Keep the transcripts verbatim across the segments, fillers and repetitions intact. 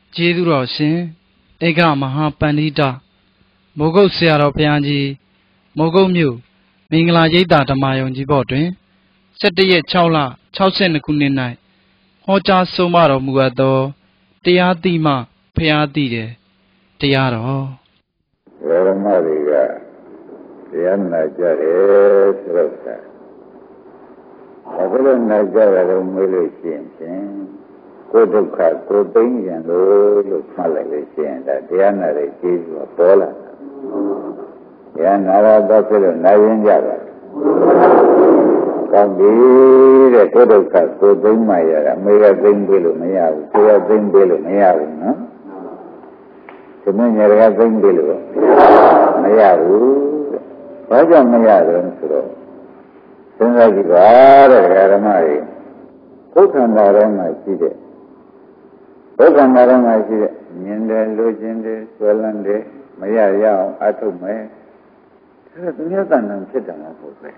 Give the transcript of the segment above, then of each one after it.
ကျေးဇူးတော်ရှင်ဧကမဟာပန္နိတမိုးကုတ်ဆရာတော်ဘုရားကြီးမိုးကုတ်မြို့မင်္ဂလာရိပ်သာဓမ္မယုံကြီးဘော်တွင်၁၁ရက်၆လ၆၂ခုနှစ်၌ဟောကြားဆုံးမတော်မူအပ်သောတရားတိမှဘုရားတည်တယ်တရားတော်ဝရမတွေကတရားနာကြတယ်ဆိုတော့အခုလည်းနာကြတယ်လို့မေးလို့ရှိရင်ကိုယ်ဒုက္ခကိုယ်သိဉ္ဇဉ်လို့လို့မှတ်လိုက်လို့ရှိရင်ဒါတရားနာတဲ့ကျေးဇူးပေါ်လာတာတရားနာတော့ဖြစ်လို့နာရင်ကြတာကောင်းပြီတဲ့ကိုယ်ဒုက္ခကိုယ်သိမှရတာအမေကသိမ့်ပေးလို့မရဘူးကိုယ်ကသိမ့်ပေးလို့မရဘူးနော်ဒီမင်းရကသိမ့်ပေးလို့မရဘူးဘာကြောင့်မရတော့ဆိုတော့စဉ်းစားကြည့်ပါတဲ့ဓမ္မတွေပုဂ္ဂံသာထဲမှာရှိတဲ့ပုဂ္ဂံသာထဲမှာရှိတဲ့မြင်တယ်လိုချင်တယ်ဆွဲလန်းတယ်မရရအောင်အထုတ်မယ်ဒါကသူများတဏ္ဍာဖြစ်တယ်မဟုတ်ပဲ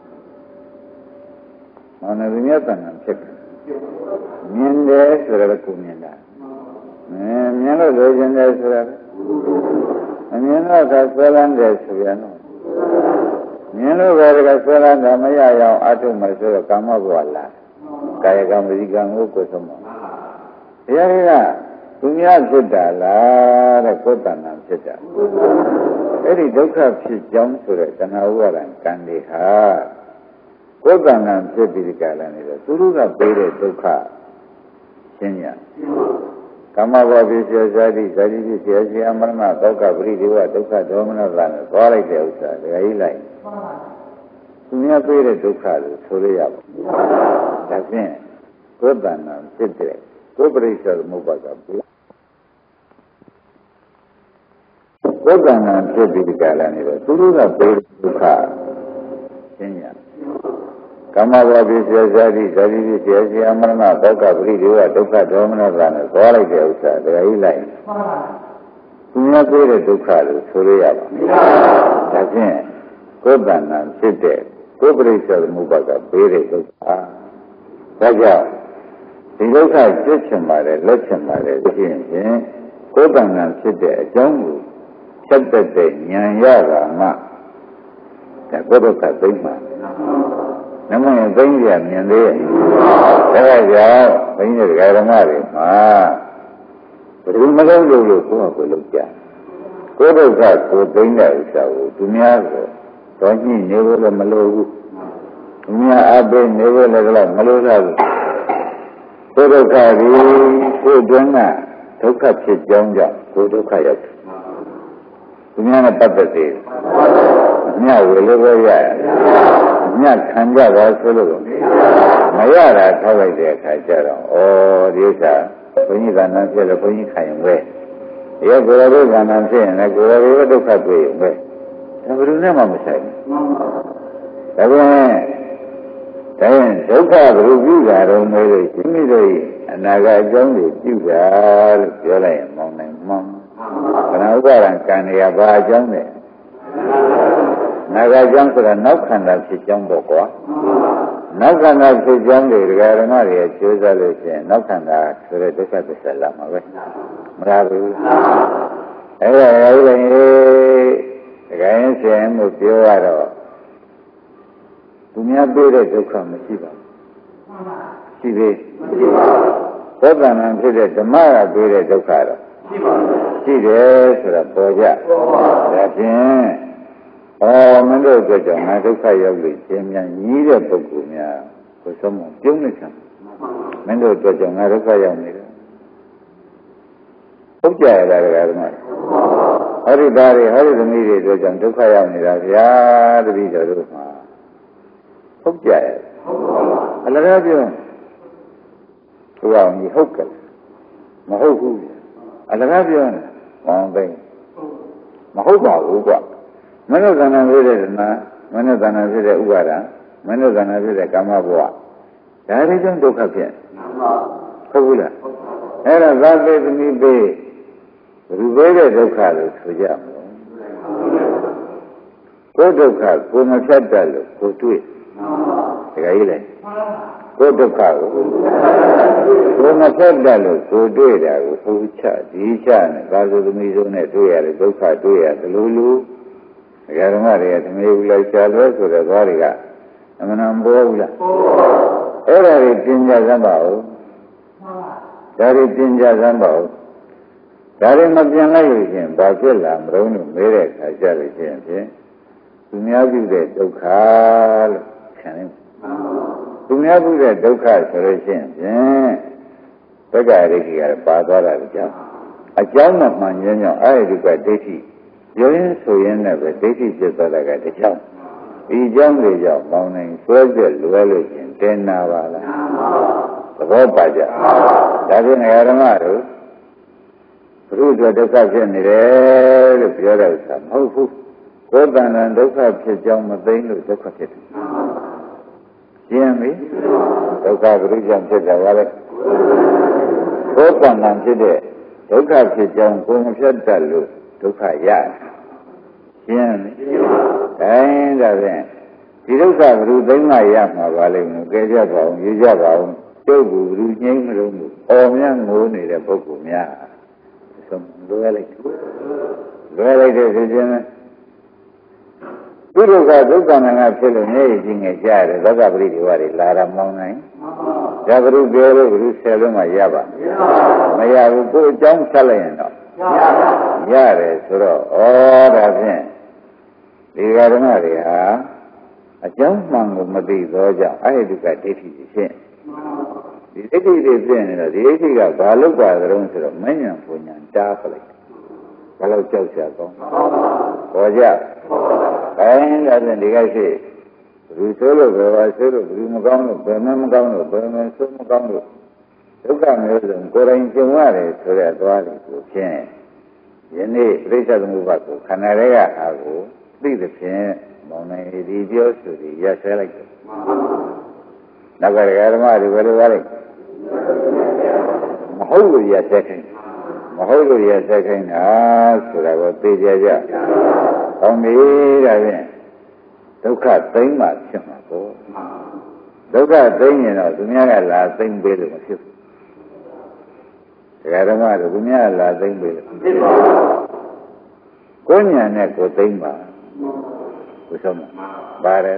။မောင်နှသူများတဏ္ဍာဖြစ်တယ်မြင်တယ်ဆိုတော့ကိုမြင်တာအဲမြင်လို့လိုချင်တယ်ဆိုတော့အမြင်တော့ကဆွဲလန်းတယ်ဆိုပြန်တော့မြင်လို့ပဲကဆွဲလန်းတာမရရအောင်အထုတ်မယ်ဆိုတော့ကာမဘဝလားကာယကံဝစီကံကိုကိုယ်ဆုံးမှာတရားကသူများဖြစ်တာလားတဲ့ကိုယ်တဏ္ဍာဖြစ်တာအဲ့ဒီဒုက္ခဖြစ်ကြောင်းဆိုတဲ့တဏှာဥပါဒံကံတွေဟာကိုယ်တဏ္ဍာဖြစ်ပြီးဒီကလာနေတော့သူတို့ကပေးတဲ့ဒုက္ခရှင်းရကာမဘဝဖြစ်စေဇာတိဇာတိဖြစ်စေအစီအမရဏဒုက္ခပရိဒေဝဒုက္ခဒေါမနတာနဲ့သွားလိုက်တဲ့ဥစ္စာဒကာကြီးလိုက်သူများပေးတဲ့ဒုက္ခကိုဆိုရရပါဒါဖြင့်ကိုယ်တဏ္ဍာဖြစ်တဲ့ကိုယ်ပရိစ္ဆေသမုပ္ပါဒကိုယ်တဏ္ဍာဖြစ်ပြီးဒီကလာနေတော့သူတို့ကပေးတဲ့ဒုက္ခရှင်းရကာမဘဝဖြစ်စေဇာတိဇာတိဖြစ်စေအစီအမရဏဒုက္ခပရိဒေဝဒုက္ခဒေါမနတာနဲ့သွားလိုက်တဲ့ဥစ္စာဒကာကြီးလိုက်သူများပေးတဲ့ဒုက္ခကိုဆိုရရပါဒါဖြင့်ကိုယ်တဏ္ဍာဖြစ်တဲ့ကိုယ်ပရိစ္ဆေသမုပ္ပါဒပေးတဲ့ဒုက္ခဒါကြောင့်ဒီဒုက္ခဖြစ်ချင်ပါတယ်လက်ချင်ပါတယ်ဖြစ်ရင်ကိုယ်တဏ္ဍာဖြစ်တဲ့အကြောင်းကိုချက်တက်တဲ့ဉာဏ်ရတာမှဒါကိုယ်ဒုက္ခသိမှာနမယသိရမြင်သေးရဲ့ဒါကြောင့်ဘုန်းကြီးဓမ္မတွေမှာဘယ်လိုမလုပ်လို့လို့ကိုယ်ကကိုယ်လုပ်ကြကိုယ်ဒုက္ခကိုသိတဲ့ဥစ္စာကိုသူများကိုတော့ညှိနေလို့လည်းမလို့ဘူးသူများအပိနေလို့လည်းမလို့ရဘူးကိုယ်ဒုက္ခဒီကိုယ်တွင်းကဒုက္ခဖြစ်ကြောင်းကြောင့်ကိုယ်ဒုက္ခရောက်တယ်သူများနဲ့ပတ်သက်သေးတယ်အမြဝေလို့ပဲရရအမြခံကြပါဆိုလို့မရတာထောက်လိုက်တဲ့အခါကျတော့ဩဒီဥစ္စာဘုန်းကြီးကဏ္ဍဖြစ်လို့ဘုန်းကြီးခံရင်ပဲဒီကိုယ်တော်ကဏ္ဍဖြစ်ရင်လည်းကိုယ်တော်ရဲ့ဒုက္ခတွေ့ရင်ပဲဒါဘယ်လိုနဲ့မှမဆိုင်ဘူးဒါပြန်ဒါရင်ဒုက္ခဘယ်လိုပြုတာတော့မေးလို့ရှိမိတို့အနာဂတ်အကြောင်းကိုပြုတာလို့ပြောလိုက်ရင်မောင်းနိုင်မောင်းခဏဥပါဒံကံတွေကဘာအကြောင်းလဲနာဂတ်အကြောင်းဆိုတာနောက်ခန္ဓာဖြစ်ကြောင်းပေါ့ကွာနောက်ခန္ဓာဖြစ်ကြောင်းတွေဒကာဓမ္မတွေကျိုးစားလို့ရှိရင်နောက်ခန္ဓာဆိုတဲ့ဒုက္ခသစ္စာလာမှာပဲမလားဘူးအဲ့ဒါအဲ့ဒါဒကာရင်ရှင်မှုပြောရတော့သူများပေးတဲ့ဒုက္ခမရှိပါဘူးရှိသေးသောတဏ္ဍာဖြစ်တဲ့ဓမ္မကပေးတဲ့ဒုက္ခတော့ရှိပါဘူးရှိတယ်ဆိုတာပေါ်ကြဒါဖြင့်ဩမင်းတို့ကြောင့်ငါဒုက္ခရောက်လို့ခြင်းများညီးတဲ့ပုဂ္ဂိုလ်များကိုဆုံးမပြုံးနေချင်မင်းတို့ကြောင့်ငါဒုက္ခရောက်နေတယ်ဟုတ်ကြရတာကဓမ္မဟောဒီသားတွေဟောဒီသမီးတွေတို့ကြောင့်ဒုက္ခရောက်နေတာဗျာတပည့်တော်တို့မှာဟုတ်ကြရဲ့အလကားပြောသူကညီဟုတ်ကဲ့မဟုတ်ဘူးအလကားပြောနေမောင်သိမဟုတ်ပါဘူးကွမနုဿာဏဖြစ်တဲ့နာမနုဿာဏဖြစ်တဲ့ဥပါဒံမနုဿာဏဖြစ်တဲ့ကာမဘဝဒါတွေကြောင့်ဒုက္ခဖြစ်ဟုတ်ဘူးလားအဲ့ဒါသာသေသမီးပေးဘယ်လိုပဲတဲ့ဒုက္ခလို့ဆိုကြမလို့ကိုယ်ဒုက္ခကိုမဖြတ်တတ်လို့ကိုတွေ့တကယ်ကြီးလေကိုဒုက္ခကိုကိုမဆက်တတ်လို့ကိုတွေ့တာကိုဟိုချဒီချနဲ့သာသုသမီးဆုံးနဲ့တွေ့ရတယ်ဒုက္ခတွေ့ရတယ်လို့လို့ဒကာဓမ္မတွေကသမီးဘူးလိုက်ရှာလွဲဆိုတဲ့သွားတွေကအမှန်တန်ပေါ်ဘူးလားအဲ့ဒါတွေပြင်ကြစမ်းပါဦးဒါတွေပြင်ကြစမ်းပါဦးဒါတွေမပြင်လိုက်လို့ရှင်ဘာဖြစ်လာမလို့လို့မေးတဲ့အခါကျလို့ရှင်ဖြင့်သူများပြုတဲ့ဒုက္ခလို့ခံနေသူများပြုတဲ့ဒုက္ခဆိုလို့ရှိရင်ဖြင့်သက္ကာရိကိကပါသွားတာကြောင့်အကြောင်းမှန်ညင်းညောင်းအဲ့ဒီကဒိဋ္ဌိရုံးဆိုရင်လည်းပဲဒိဋ္ဌိဖြစ်သွားတာကတကြောင်ဒီကြောင့်တွေကြောင့်ပေါင်းနိုင်ဆွဲပြက်လွဲလို့ရှင်တင်နာပါလားသဘောပါကြဒါဖြင့်ဓမ္မတို့ဘုရုဒုက္ခဖြစ်နေတယ်လို့ပြောတဲ့ဥစ္စာမဟုတ်ဘူးကိုယ်တဏ္ဍဒုက္ခဖြစ်ကြောင်းမသိလို့ဒုက္ခဖြစ်တယ်ရှင်းပြီဒုက္ခဘုရုကြောင့်ဖြစ်တယ်ဗါလေကိုယ်တဏ္ဍဖြစ်တဲ့ဒုက္ခဖြစ်ကြောင်းကိုယ်မဖြစ်တတ်လို့ဒုက္ခရတယ်ရှင်းပြီဒါရင်ဒါဖြင့်ဒီဒုက္ခဘုရုသိမ့်မှရမှာပါလိမ့်မယ်ကြဲကြပါအောင်ရေးကြပါအောင်ကျုပ်ကဘုရုငြိမ်းမလို့အော်မြတ်ငိုးနေတဲ့ပုဂ္ဂိုလ်များဆုံးလွယ်လိုက်လွယ်လိုက်တဲ့ဖြစ်ခြင်းသူတို့ကဒုက္ခနာကဖြစ်လို့နေကြီးငယ်ကြရတယ်ဒုက္ခပရိဒီဝါတွေလာတာမောင်းနိုင်ရဘုရုပြောလို့ဘုရုဆယ်လုံးမှရပါမရဘူးကိုယ်အကြောင်းဆက်လိုက်ရင်တော့ရတယ်ဆိုတော့ဩဒါဖြင့်ဒီဃာရမတွေဟာအကြောင်းမှန်ကိုမသိသောကြောင့်အဲ့ဒီကဒိဋ္ဌိဖြစ်ဒီဒိဋ္ဌိတွေဖြစ်နေတော့ဒီဒိဋ္ဌိကဘာလို့ပါသလဲဆိုတော့မဉ္ဇဉ်ပူညာတားပလိုက်ဘယ်လောက်ကြောက်ရှာကောင်းပေါ်ကြအဲဒါဖြင့်ဒီကရှိဘယ်ဆိုလို့ဘယ်ပါဆိုလို့ဘယ်မကောင်းလို့ဘယ်မှမကောင်းလို့ဘယ်မှဆိုမကောင်းလို့ဒုက္ခမျိုးစုံကိုယ်တိုင်ကျုံရတယ်ဆိုတဲ့သွားတယ်ကိုဖြင့်ယနေ့ပြိဿသမုပ္ပါကိုခန္ဓာတွေကအာကိုသိသဖြင့်မောင်နိုင်ဒီပြောဆိုပြီးရဆဲလိုက်တယ်နောက်ကဓမ္မတွေဘယ်လိုပါလဲမဟုတ်လို့ရဆက်ခိုင်းမဟုတ်လို့ရဆက်ခိုင်းတာဆိုတာကိုသိကြကြ။ကောင်းပြီဒါဖြင့်ဒုက္ခသိမ့်မှဖြစ်မှာပေါ့ဒုက္ခသိမ့်ရင်တော့သူများကလာသိမ့်ပေးလို့မဖြစ်ဘူး။ဒကာဓမ္မတို့သူများကလာသိမ့်ပေးလို့ဖြစ်ပါဘူး။ကိုယ်ညာနဲ့ကိုယ်သိမ့်ပါကိုယ်ဆုံးပါတယ်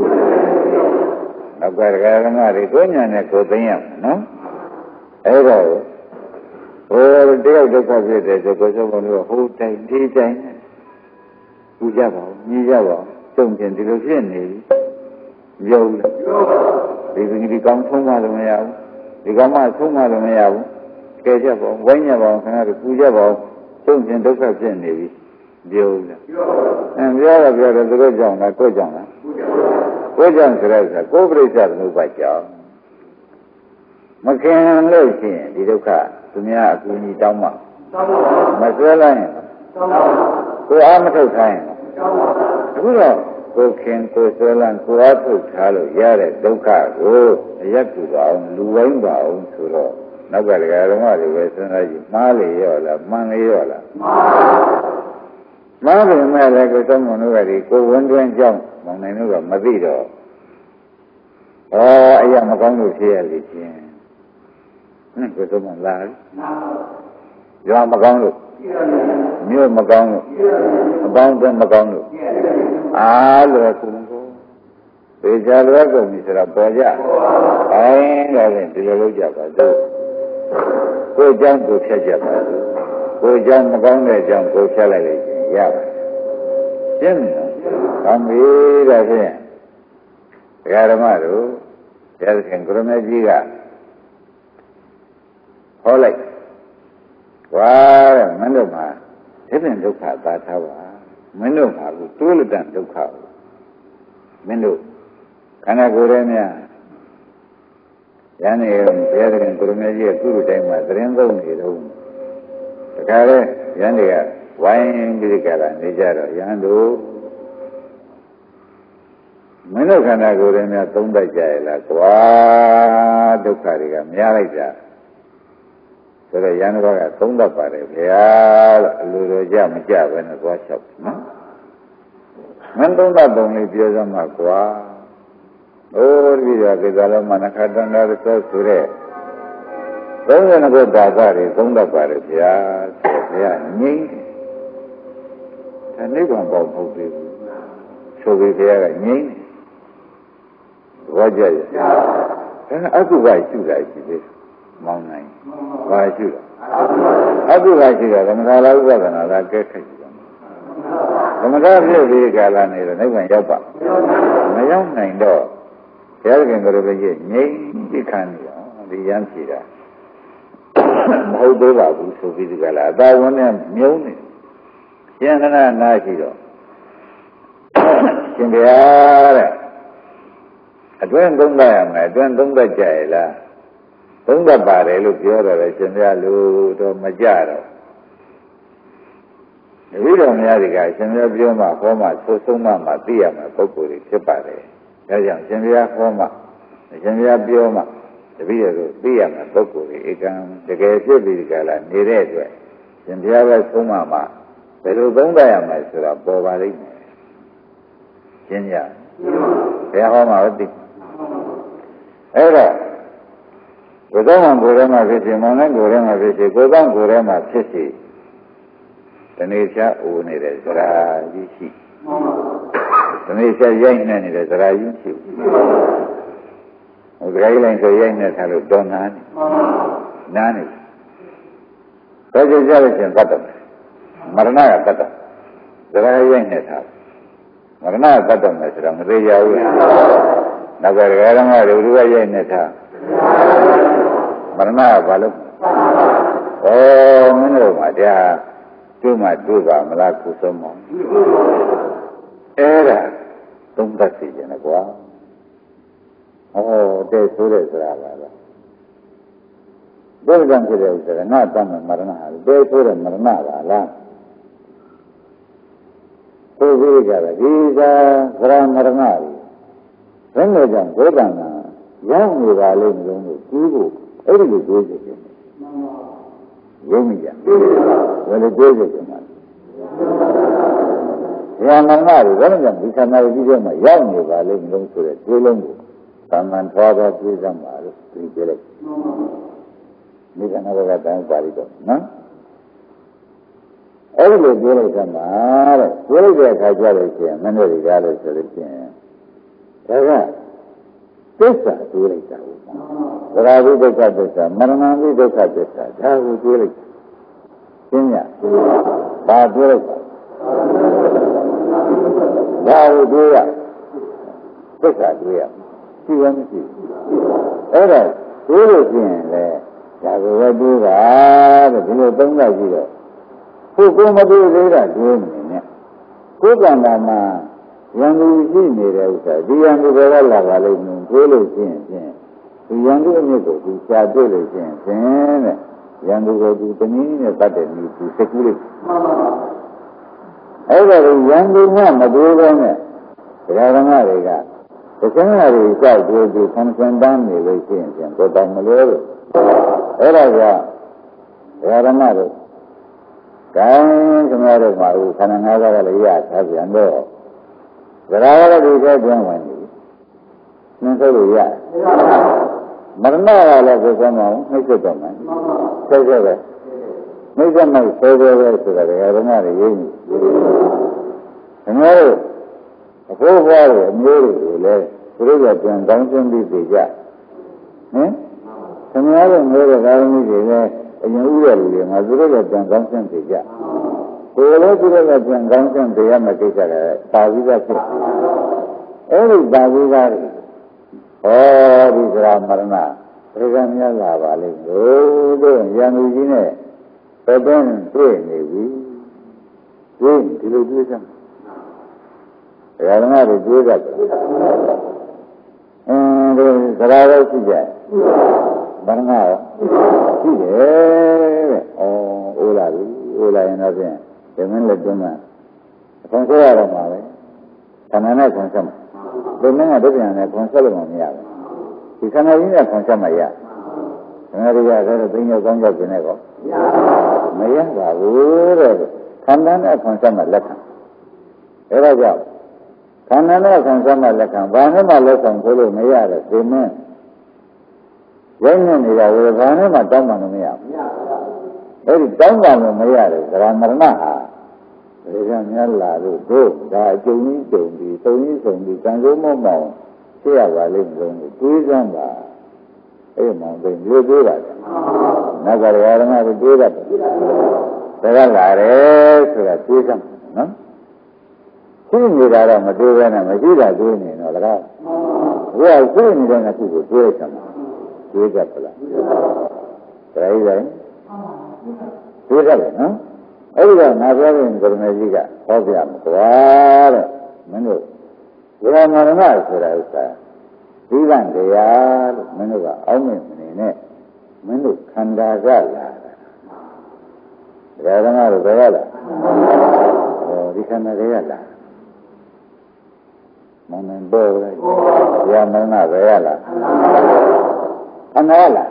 နောက်ကဒကာဓမ္မတွေကိုယ်ညာနဲ့ကိုယ်သိမ့်ရမယ်နော်အဲ့တော့ဟိုတယောက်ဒုက္ခဖြစ်တယ်ဆိုကိုယ်ဆုံးဘုံတို့ဟိုတိုင်ဒီတိုင်ပူကြပါဦးညီကြပါဦးကျုံကျင်ဒီလိုဖြစ်နေပြီရုံဒီဒီဒီကောင်းဆုံးမလို့မရဘူးဒီကောင်းမဆုံးမလို့မရဘူးကဲကြပါဦးဝိုင်းကြပါဦးခင်ဗျားတို့ပူကြပါဦးကျုံကျင်ဒုက္ခဖြစ်နေပြီရုံလားအဲပြောတော့ပြောတယ်သူတို့ကြောင့်လားကိုယ်ကြောင့်လားကိုယ်ကြောင့်ဆိုတော့ကိုယ်ပြိဿသမုပ္ပါကြောင့်မခင်လို့ရှိရင်ဒီဒုက္ခသူများအကူအညီတောင်းမှမဆွဲလိုက်ရင်ကိုယ်အားမထုတ်ခိုင်းရင်အခုတော့ကိုယ်ခင်ကိုယ်ဆွဲလန်းကိုယ်အားထုတ်ထားလို့ရတဲ့ဒုက္ခကိုအရက်ကူပါအောင်လူဝိုင်းပါအောင်ဆိုတော့နောက်ကဒကာဓမ္မတွေပဲစဉ်းစားကြည့်မှားလေရောလားမှန်လေရောလားမှားပါမှလည်းကိုယ်သုံးမလို့ကဒီကိုယ်ဝန်တွင်းကြောင့်မောင်နိုင်တို့ကမသိတော့ဩအရာမကောင်းလို့ဖြစ်ရလေချင်းဟင်းကိုယ်သုံးမလားရွာမကောင်းလို့မြို့မကောင်းလို့အပေါင်းအသင်းမကောင်းလို့အားလွယ်ကုန်ကုန်ပေချာလွယ်ကုန်ပြီဆိုတော့ပေါ်ကြအဲဒါဖြင့်ဒီလိုလုပ်ကြပါစို့ကိုယ်ကြောင့်ကိုယ်ဖြတ်ကြပါစို့ကိုယ်ကြောင့်မကောင်းတဲ့အကြောင်းကိုယ်ဖြတ်လိုက်လိုက်ရပါရှင်းနော်ကောင်းပြီဒါဖြင့်ဒကာဓမ္မတို့တရားသခင်ကိုရမကြီးကဟောလိုက်ဝါတဲ့မင်းတို့မှာဒီပြင်ဒုက္ခသာထားပါမင်းတို့မှာကိုတိုးလက်တန်ဒုက္ခကိုမင်းတို့ခန္ဓာကိုယ်ရဲ့များယန္နေဘုရားသခင်ကိုရမကြီးရဲ့ကုသိုလ်တိုင်းမှာသတင်းသုံးနေတော့တခါလေယန္နေကဝိုင်းပြီးကြတာနေကြတော့ယန္တို့မင်းတို့ခန္ဓာကိုယ်ရဲ့များသုံးတတ်ကြရလားကွာဒုက္ခတွေကများလိုက်ကြဆိုတော့ယန္တဘကသုံးတတ်ပါတယ်ဗျာလို့အလိုတော်ကြမကြပဲနဲ့သွားလျှောက်နော်မင်းသုံးတတ်ပုံလေးပြောစမ်းပါကွာ Oh, dia kita lalu mana kadang ada sesuatu. Tunggu nak dah cari, tunggu pada dia, dia ni. Ini kan bau putih. Sobi dia ni. Wajah. Kan aku baik juga itu. Mau naik. Baik juga. Aku baik juga. Kamu kalau juga kan ada kekeh. Kamu kalau dia beri kalan itu, ni kan jawab. Macam naik do. Dia kan kalau beri ni ikan dia, dia yang sih dah. Mau doa aku sobi juga lah. Tahu ni miau ni. Yang mana nak sih do. Sendiri. Aduan tunggu ya, aduan tunggu jaya lah. Tunggu bare lu biar ada sendiri lu tu majar. Jadi orang ni ada sendiri biar mah, forma, sosuma mati ya mah, pokok ni separe. Jadi sendiri forma, sendiri biar mah, tapi itu biar mah pokok ni ikan dekat sebelah kalah ni deh. Sendiri apa sosuma mah, kalau tunggu ya mah sudah bawa lagi. Sendiri, saya forma ada. Era, kodam goreng apa sih, mana goreng apa sih, kodam goreng apa sih, Indonesia ini ada serai sih, Indonesia yang ini ada serai sih, Ukraina lain tu yang ini selalu donan, nani, kerja jadi sih kata, marna kata, serai yang ini sah, marna kata macam mereka jauh. Nak bergerak ada dua je ni sah. Mana balu? Oh, mana macam cuma dua melaku semua. Era, tunggu saja nak buat. Oh, dia sudah seraba. Dia jangan kira usah. Nak tahu mana hal. Dia sudah mana lah. Tu juga, juga serang mana. Rangga jam kodang na, yang ni balik ni dong tu, ada tu dua je. Yang ni jam, ada dua je macam. Yang mana ni, kalau jam di sana di jam, yang ni balik ni dong tu, dua long, taman thawat tu jam baru, tu jelek. Ni kan ada kata yang balik tu, na? Ada tu jelek sama, jelek dia kerja lagi, mana dia kerja lagi. Jaga, desa tu lagi tahu. Berabu desa desa, mana ni desa desa, jauh tu lagi. Kenya, dah tu lagi. Jauh tu ya, desa tu ya. Siapa mesti? Ada, tu lagi le. Jauh tu dah, dia tunggu lagi le. Hukum ada dia tu ni. Hukum nama. Yang itu ni dia usah. Dia yang itu berapa kali mungkin sih sih. Yang itu ni tu bisa tu sih sih. Yang itu tu ni ni pada ni tu sekuler. Ada yang itu ni macam ni. Sekarang ada kan. Sekarang ada ikat tu tu konsentrasi ni sih sih. Kau tak melihat. Ada kan. Sekarang ada. Kan sebenarnya mahu karena ada kalau iya tapi anda. Berapa di sana jangan mandi. Nanti dia. Marna wala kita mau, macam tu man. Sejajar. Macam mana sejajar sudah ada ada ini. Kenapa? Aku baru mula le, sudah jangan jangan di beja. Eh? Kenapa mula kalau ni je, yang ular le, mazurlah jangan jangan beja. Kalau sudah jangan jangan beja macam mana? Tahu tak? Eh, tahu tak? Oh, di dalam mana? Mereka ni lah balik. Oh, tu yang ini ni, peden tu ni, tu dulu dulu sam. Kalau ada dua kat, eh, sekarang saja, mana? Sih, oh, ular, ular yang apa? Jangan lepas mana? Konsol ada mana? Kanana konsol. Dengan ada yang nak konsol mana ya? Di sana ini ada konsol mana? Dengan dia ada punya konsol ni kok. Maya baru. Kanana konsol mana? Era jauh. khăn nè nó khăn sao mà là khăn bà nó mà là khăn thôi mới ra được thì mình vậy nên thì là bà nó mà trong mà nó mới ra vậy thì trong mà nó mới ra được là mà nó hả thế ra nhớ là rồi tôi đã chung ý chung thì tôi ý chung thì càng giống mong mong thế là bà lên rồi quý rằng bà ấy mong bên đưa đưa bà nó gọi là nó bị đưa ra thế là lại đấy thì là quý rằng nó quý người ta là mà đưa ra này mà quý là đưa này nó là đó quý là quý người ta là quý của quý rằng quý ra là cái đấy quý ra là nó ấy là nó nói với người này gì cả khó biết mà quá đấy mình nói vừa mà nó nói rồi sao đi làm gì à mình nói là ông mình này mình nói khăn đa ra là cái đó là cái đó là đi khăn đa ra là mình bơ đấy giờ mình nói cái là khăn đa là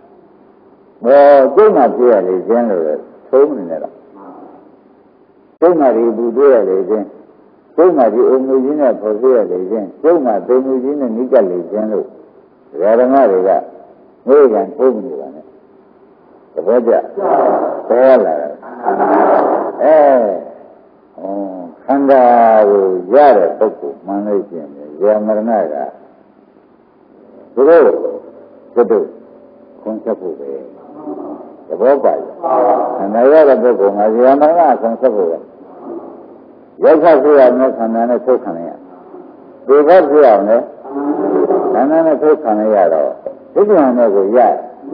rồi mà chỉ là lý do rồi thôi mình nói cốt mà đi bù đuôi lấy trên, cốt mà đi ôm mũi chín là phổ đuôi lấy trên, cốt mà tới mũi chín là ní cả lấy trên rồi, cái đó mà đấy cả, người càng khôn như vậy này, có bao giờ, thế là, ê, khăn ra rồi giá rồi tốt của mang lấy trên, giá mà nó là, cái đó, cái đó, con sắp phụ về. cái bao phải, này là cái bao của mà gì mà nó không sắp rồi, giờ sao bây giờ nó thằng này nó thuốc khăn này, bây giờ bây giờ này, thằng này nó thuốc khăn này rồi, thế thì nó có gì?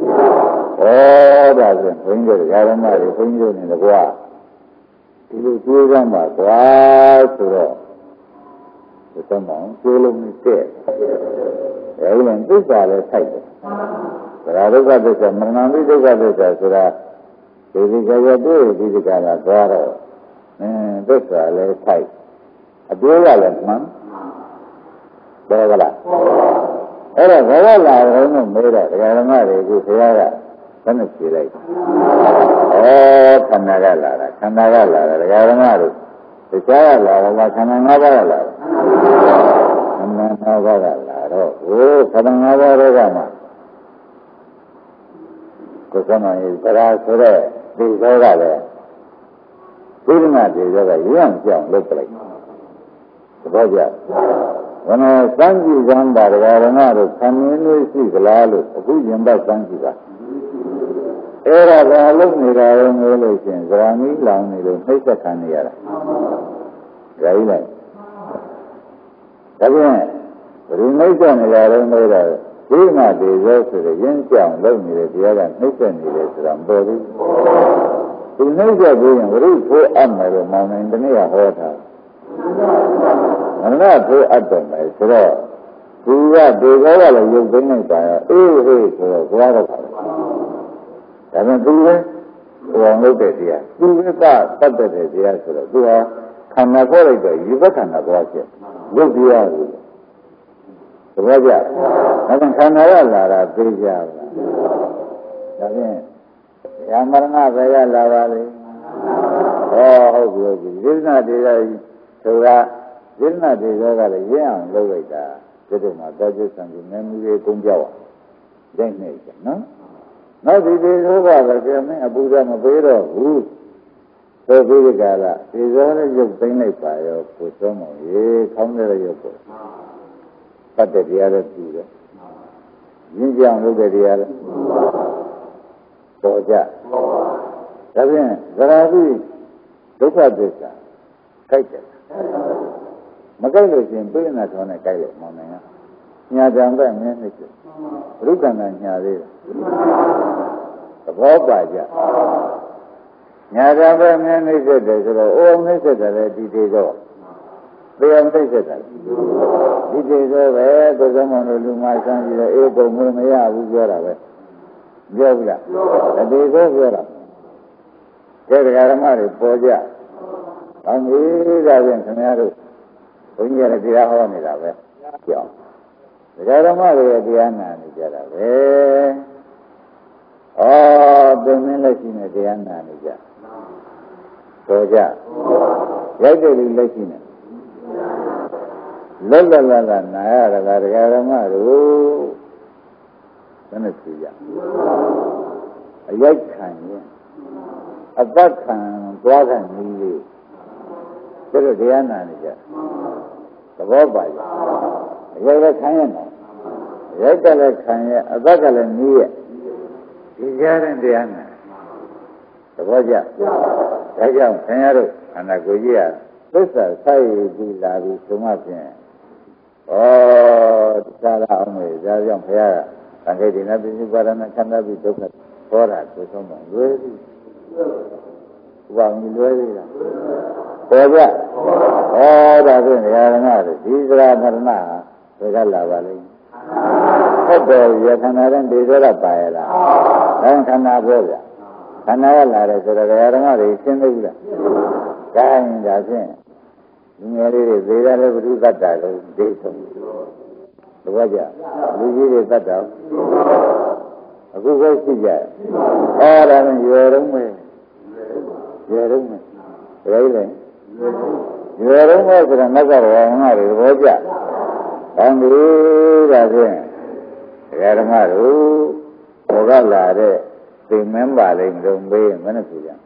Ồ, đó là huynh đệ cái đó mà huynh đệ này là quá, thì lúc chưa ra mà quá rồi, cái tấm mỏng chưa luôn như thế, cái này tất cả là sai. Kalau ada kita mengambil juga kita sudah jadi saya tu di sana baru, eh besar lesai, ada yang mana, berapa? Ada berapa lah orang mereka, kalau mana itu saya kan silai. Oh, kanaga lah, kanaga lah, kalau mana itu saya lah, kalau kanaga lah, kanaga lah, oh kanaga lah mana? Có sao mà ra số đấy đi số ra đấy, cứ mà đi ra cái gì cũng chẳng được cái, có gì? Còn sáng chỉ sáng bà ra rồi mà rồi sáng nay nuôi xí cái lá rồi, cứ gì mà sáng chỉ cả. Ê ra ra lúc này ra rồi người lấy tiền, ra nghĩ làm này rồi hết cả khăn này rồi, cái này, cái này, rồi mấy cái này ra rồi mới rồi. Khi mà đi ra rồi dân chẳng lâu như thế thì là hết cái như thế thì làm bao nhiêu, thì hết cái gì cũng rồi phố ăn mà rồi mà mình đến nhà hoa thà, nó phố ăn rồi mà rồi, thì ra đi ra là dùng cái này phải, ê ê rồi quá rồi, cái này tu ấy, hoàng lâu để gì à, tu cái ta ta để gì à rồi, tu à, khăn nào có đấy cái, gì có khăn nào có chứ, lúc gì à rồi. Đúng chưa? Nó còn khăn nữa là là tê ra. Đó nên, nhà mà nó phải là là là đi. Ồ,ဟုတ်ပြီဟုတ်ပြီ. This na đi ra,ဆိုတာthis na đi raကလည်းရင်းအောင်လုပ်လိုက်တာဒီလိုမှတောကျဆံကြီးနည်းနည်းလေးကုန်ပြောက်ရင်းနေကြနော်. နောက်ဒီဒီသောကလည်းပြန်မင်းအပူဓာမပေးတော့ဘူးသို့ပြီးဒီကလာဒီသောနဲ့ရုပ်သိမ့်လိုက်ပါရောကိုသုံးမောင်ရေခေါင်းတဲ့ရုပ်ကိုပတ်တဲ့တရားလည်းပြီးတယ်ရင်းကြောင်လုပ်တဲ့တရားလည်းပေါ်ကြဒါဖြင့်သရဏိဒုက္ခသစ္စာကြိုက်တယ်မကြိုက်လို့ရှင်ပြိဋ္ဌာထောနဲ့ကြိုက်လို့မောင်နိုင်ကညာကြံပဲမြင်းနေတယ်ဘုက္ခန္တညာသေးတယ်သဘောပါကြညာကြံပဲမြင်းနေတယ်ဆိုတော့အိုးနေတယ်လည်းဒီသေးတော့တရားသိတဲ့တယ်ဒီသေးတော့ပဲကိုယ်ကမောင်တို့လူမဆန်းပြီးတော့အေးကုန်မမရဘူးပြောတာပဲပြောဘူးလားအတေကိုပြောတာတဲ့ဓမ္မတွေပေါ်ကြ။အောင်ပြီဒါဖြင့်ခင်ဗျားတို့ဘုန်းကြီးကတရားဟောနေတာပဲ။ကြောက်။ဓမ္မတွေရဲ့တရားနာနေကြတာပဲ။အော်သင်္မင်းလက်ရှိနဲ့တရားနာနေကြ။ပေါ်ကြ။ရိုက်တဲ့လူလက်ရှိနဲ့လွတ်လွတ်လပ်လပ်နာရတာကတရားဓမ္မတို့ဘယ်နဲ့ကြည့်ရအရိုက်ခံရင်အသက်ခံသွားခံနည်းလေးဒါတော့တရားနာနေကြသဘောပါကြအရိုက်လည်းခံရမယ်အရိုက်ကလည်းခံရအသက်ကလည်းနည်းရဒီကြားတဲ့တရားနာသဘောကျဒါကြောင့်ခင်ဗျားတို့ခန္ဓာကိုယ်ကြီးကသစ္စာဆိုင်ပြီးလာပြီးသုံးမှဖြင့်ဩသာရအောင်လေဒါကြောင့်ဘုရားကသံဃိတိနာပိစိပါဒနာခန္ဓာပြီးဒုက္ခဟောတာကိုဆုံးမလွယ်ပြီဥပအောင်လွယ်ပြီလားပေါ်ကြဟောတာဖြင့်ဉာဏ်နာတို့ဒီစရာမရဏဘယ်ကလာပါလိမ့်ဟုတ်တယ်ရခန္ဓာတဲ့ဒီစရပါရလားအဲခန္ဓာပြောကြခန္ဓာကလာတယ်ဆိုတော့ဉာဏ်နာတွေရှင်းသိဘူးလားဒါရင်ဒါဖြင့်ဒီငယ်လေးတွေသေတယ်ဘုရုသတ္တလို့သိဆုံးသဘောကျလူကြီးတွေသတ္တအခုပဲရှိကြအဲ့ဒါနဲ့ရွယ်တော့မယ်ရွယ်တော့မယ်ဒါကြီးလေရွယ်တော့မယ်ဆိုတော့ငါကဘောငါတွေသဘောကျကောင်းပြီဒါဖြင့်ဓမ္မတို့ဘောကလာတဲ့သိမင်းပါလိမ့်လို့မေးမနဲ့ပြကြ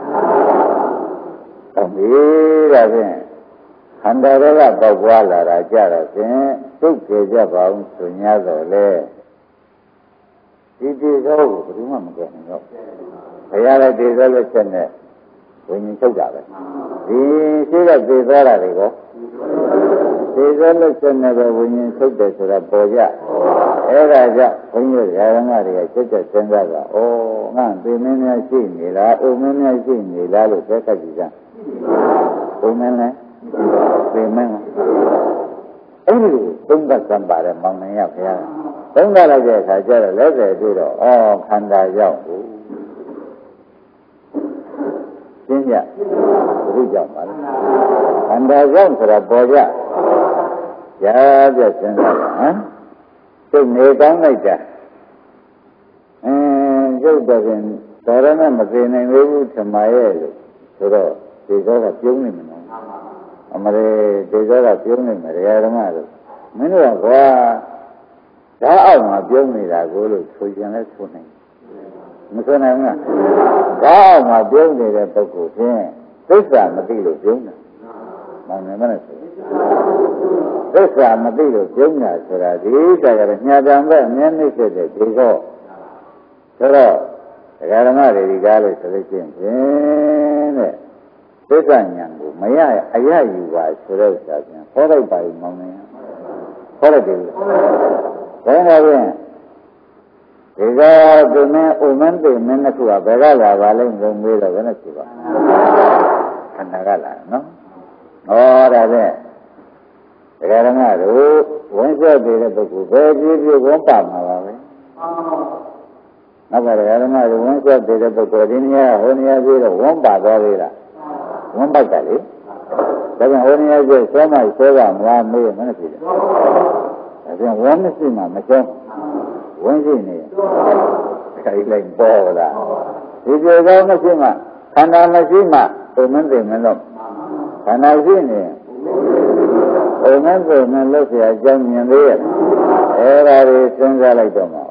ကောင်းပြီဒါဖြင့်ခန္ဓာတွေကပေါက်ပွားလာတာကြတော့ဖြင့်သုတ်ကြေကြပါအောင်ဆို냐တော့လေဒီတေသောကိုဘယ်သူမှမကဲနိုင်တော့ဘုရားလည်းတေသောလက်ချက်နဲ့ဝိညာဉ်ချုပ်တာပဲဒီရှိကတေသောတာတွေကိုတေသောလက်ချက်နဲ့ပဲဝိညာဉ်ချုပ်တယ်ဆိုတာပေါ်ကြအဲ့ဒါကြောင့်ဘုန်းကြီးရာဇမတွေကချက်ချက်စဉ်းစားတာဩငါသေမင်းများရှိနေလားအိုမင်းများရှိနေလားလို့သက်သက်ကြည့်ကြအိုမင်းလည်းသေမင်းအဲ့ဒီသုံးသပ်စံပါတယ်မောင်နှံရဘုရားသုံးသပ်လိုက်တဲ့အခါကျတော့လက်တယ်တွေ့တော့ဩခန္ဓာရောက်ဘူးရှင်းကြဘုရားကြောင့်ပါလားခန္ဓာရောက်ဆိုတာပေါ်ကြရာပြစဉ်းစားဟမ်စိတ်နေကောင်းလိုက်တာအင်းရုပ်တော့ရင်တော်ရနဲ့မသိနိုင်သေးဘူးထမရဲ့လို့ဆိုတော့ဒီသောကပြုံးနေမှာအမရေဒီသောကပြုံးနေမှာတရားဓမ္မတို့မင်းတို့ကကွာဓာတ်အောက်မှာပြုံးနေတာကိုလို့ဆိုရင်လည်းဆိုနိုင်မဆိုနိုင်ဘူးလားဓာတ်အောက်မှာပြုံးနေတဲ့ပုဂ္ဂိုလ်ချင်းသစ္စာမသိလို့ပြုံးတာမှန်တယ်မလားဆိုသစ္စာမသိလို့ပြုံးတာဆိုတာဒီကကလည်းညာတံပဲအမြဲနှိမ့်ဆက်တဲ့ဒီတော့ဆိုတော့ဒကာဓမ္မတွေဒီကားလို့ဆိုလို့ရှိရင်ဖြင့်တဲ့သစ္စာဉာဏ်ကိုမရအရယူပါဆိုတော့ဆရာပြန်ဟောလိုက်ပါရင်မောင်းနေဟောလိုက်တယ်ဘယ်လိုလဲဒီကသူမင်းဥမင်းသိမင်းတစ်ခုကဘယ်ကလာပါလိမ့်လို့မေးတော့ဘယ်နဲ့ဖြစ်ပါခန္ဓာကလာနော်ဟောဒါဖြင့်ဒကာဓမ္မတို့ဝင်ဆက်နေတဲ့ပုဂ္ဂိုလ်ဘယ်ပြည့်ပြည့်ဝန်ပါမှာပါပဲနောက်ကဒကာဓမ္မတို့ဝင်ဆက်နေတဲ့ပုဂ္ဂိုလ်ဒီနေရာဟိုနေရာပြီးတော့ဝန်ပါသွားသေးလားဝန်ပိုက်ကလေဒါကြောင့်ဟိုနေရာကျဆွဲမှဆွဲပါမလားမေးမနဲ့ဖြစ်တယ်ဒါကြောင့်ဝန်မရှိမှမကျောင်းဝန်ရှိနေခိုင်လိုက်ပေါ်လာဒီပြေကောင်းမရှိမှခန္ဓာမရှိမှဘုံမင်းသိမလို့ခန္ဓာရှိနေဘုံမင်းသိမလို့ဆရာအကြောင်းမြင်သေးရဲ့အဲ့ဒါတွေစဉ်းစားလိုက်တော့မှဩ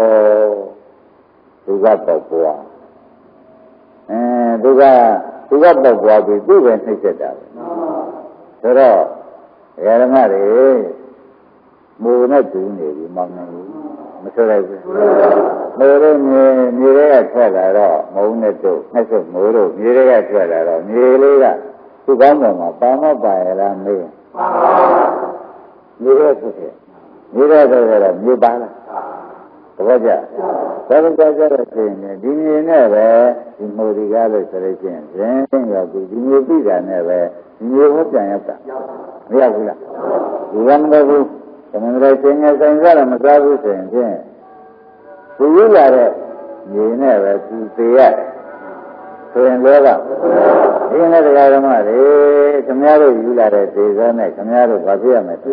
သူကပေါက်ပွားအဲသူကသူကပေါက်ပွားပြီးသူ့ပဲနှိမ့်ဆက်တာပဲဆိုတော့ဓမ္မတွေမူနဲ့တူနေပြီမောင်နေဘူးမဆိုလိုက်ဘူးမိုးတို့မြေမြေတွေကထွက်လာတော့မုံနဲ့တို့နှက်စုမိုးတို့မြေတွေကထွက်လာတော့မြေလေးကသူ့ကောင်းပေါ်မှာပါမပါရလားမေးပါမြေတွေကထွက်တယ်မြေတွေကထွက်တော့မြေပါလားသဘောကျဘယ်လိုကြကြတော့ရှင်ဒီမြေနဲ့ပဲဒီမိုးဒီကားလို့ဆိုလို့ရှိရင်ရင်းရောက်ပြီဒီမြေပြည်တာနဲ့ပဲဒီမြေဟောပြန်ရောက်တာမရဘူးလားဒီကမလို့ဘူးသမန္တရာရှင်ငယ်ဆိုင်စားတော့မစားဘူးဆိုရင်ဖြင့်သူယူလာတဲ့မြေနဲ့ပဲသူသေးရဆိုရင်လည်းကဒီနေ့တရားဓမ္မတွေခင်ဗျားတို့ယူလာတဲ့ဒေသနဲ့ခင်ဗျားတို့ဘာဖြစ်ရမလဲသူ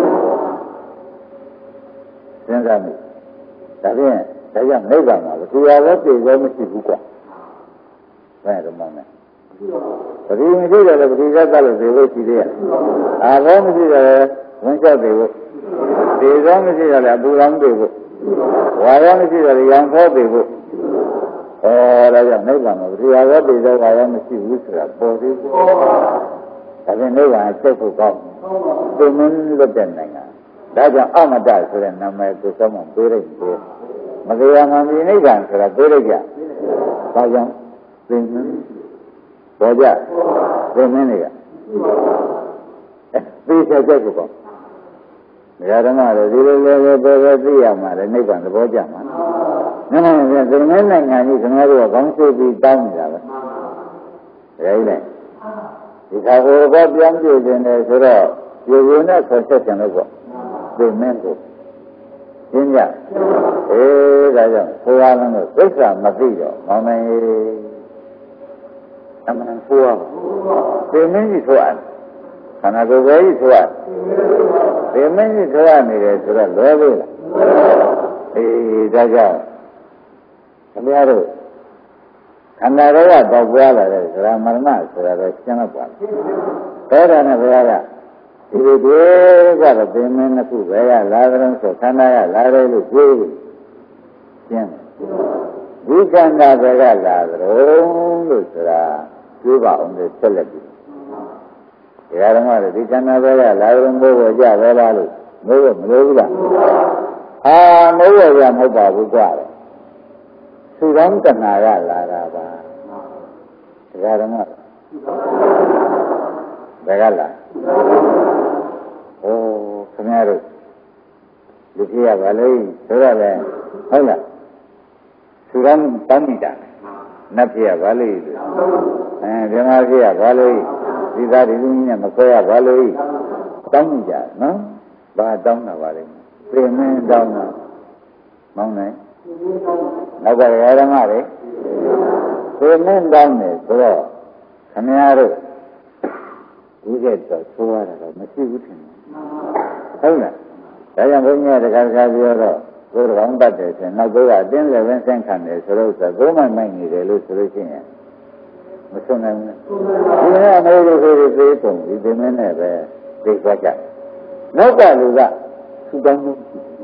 စဉ်းစားမိဒါဖြင့်ဒါကြောင့်နိဗ္ဗာန်မှာသူရလည်းပြေရောမရှိဘူးကွာဘယ်တော့မှမပရိမရှိတယ်လေပရိသတ်ကလည်းသေလို့ရှိသေးရဲ့အာဘောမရှိတယ်ဝန်ချက်တွေကိုဒီသောမရှိရလေအပူလောင်းတွေကိုဝါရောမရှိရလေရောင်ဖောတွေကိုအဲဒါကြောင့်နိဗ္ဗာန်ကိုတရားရောဒီသောဝါရောမရှိဘူးဆိုတာပေါ်သေးဘူးဒါပြင်နိဗ္ဗာန်ချက်ဖို့ကောင်းတယ်မင်းလွတ်တဲ့နိုင်ငံဒါကြောင့်အမတဆိုတဲ့နာမည်ကိုသုံးဖို့ပေးလိုက်တယ်မတရားမှန်ဒီနိဗ္ဗာန်ဆိုတာပေးလိုက်ကြဒါကြောင့်သင်္မင်းပေါ်ကြသင်္မင်းတွေကသိချက်ချက်ကိုပေါ့ဓမ္မတွေဒီလိုလိုပဲပဲသိရမှာလေနိဗ္ဗာန်သဘောကျမှာနည်းနည်းပြန်သင်္မင်းနိုင်ငံကြီးခင်ဗျားတို့ကကောင်းစိတ်ပြီးတောင်းနေတာပဲဒါကြီးလေဒီခါကိုတော့ပြောင်းပြခြင်းတယ်ဆိုတော့ဒီလိုနဲ့ဆက်ဆက်ခြင်းလို့ပေါ့သင်္မင်းကိုရှင်းကြအေးဒါကြောင့်ဘုရားလုံးကိုသစ္စာမသိတော့မောင်နိုင်အမှန်ဘုရားသင်္မင်းကြီးဆိုအပ်ခန္ဓာကိုယ်ပဲကြီးဆိုရဒီမင်းကြီးဆိုရနေတယ်ဆိုတော့လွယ်ပြီလားအေးဒါကြောင့်ခင်ဗျားတို့ခန္ဓာတွေကပေါက်ပွားလာတဲ့ဇရာမရဏဆိုတာတော့ရှင်းတော့ပါဘူးဒါနဲ့ဘုရားကဒီလိုတွေကတော့ဒီမင်းနှစ်ခုပဲကလာကြတော့ဆိုခန္ဓာကလာတယ်လို့ပြောပြီးရှင်းဒီခန္ဓာပဲကလာကြတော့လို့ဆိုတာပြောပါအောင်လေဆက်လက်ပြီးဒီကရမတွေဒီခန္ဓာပဲကလာကြမိုးပေါ်ကြပဲလားလို့မိုးပေါ်မလို့ဘူးလားဟာမိုးပေါ်ကြမဟုတ်ပါဘူးကြတယ်သူကောင်းတဏှာကလာတာပါဒီကရမဘယ်ကလာအိုးခင်ဗျားတို့လူကြီးရပါလေဆိုတော့လေဟုတ်လားသူကောင်းတောင်းမိတာနတ်ကြီးရပါလေအဲဒီမှာကြီးရပါလေဒီသားဒီလူကြီးနဲ့မဆွဲရပါလို့တောင်းကြနော်ဘာတောင်းတာပါလဲပြင်မင်းတောင်းတာမောင်းနိုင်နောက်ကရဓမ္မတွေပြင်မင်းတောင်းတယ်ဆိုတော့ခမည်းတော်ဒီကဲတော့ဆိုရတာတော့မရှိဘူးထင်တယ်ဟုတ်လားဒါကြောင့်ဘုန်းကြီးကတခါတခါပြောတော့ကိုယ်တော်တတ်တယ်ဆိုရင်နောက်ကအတင်းလည်းပဲဆန့်ခံတယ်ဆိုတော့ဆိုကိုယ်မှမိုက်နေတယ်လို့ဆိုလို့ရှိရင်မဆုံးနိုင်ဘူးဒီနေ့အမေတို့ကိုသေးပုံဒီဒီမင်းနဲ့ပဲသိသွားကြနောက်ကလူကသူတောင်းမှု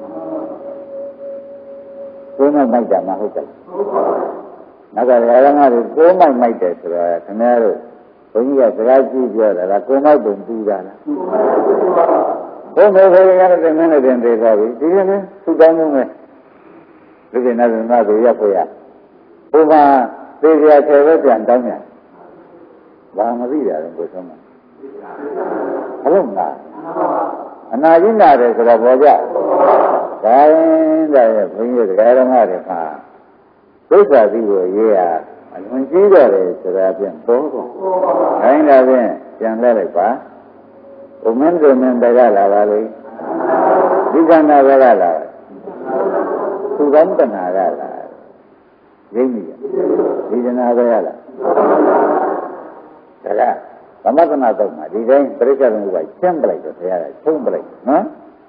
ကိုယ်မှမိုက်တာမဟုတ်ဘူးနောက်ကရဟန်းကကိုယ်မှမိုက်တယ်ဆိုတော့ခင်ဗျားတို့ဘုန်းကြီးကစကားကြည့်ပြောတာကကိုယ်မိုက်ပုံတူတာလားဘုန်းမေခေရတဲ့မင်းနဲ့တင်သေးသွားပြီဒီနေ့သူတောင်းမှုပဲလူကျင်တဲ့မကိုရက်ခွေရဘုရားသေချာဆယ်ပဲပြန်တောင်းရဘာမသိတာလဲကိုယ်ဆုံးမဟုတ်လားအနာကြီးနာတယ်ဆိုတော့ဘောကြဒါရင်ဒါရဲ့ဘုန်းကြီးတရားဓမ္မတွေမှာဒုက္ခသိကိုရေးရအလွန်ကြီးတော့တယ်ဆိုတာပြန်ပေါ်ပေါ်ခိုင်းတာဖြင့်ပြန်လဲလိုက်ပါဥမင်းတို့မင်းတကလာပါလေဒီကနာဘကလာသူကောင်းတနာကလာရင်းကြီးဒီကနာဘကလာဒါကသမထနာတော့မှာဒီတိုင်းပြိဿဘုရားရှင်းပလိုက်တော့တရားကချုံးပလိုက်နော်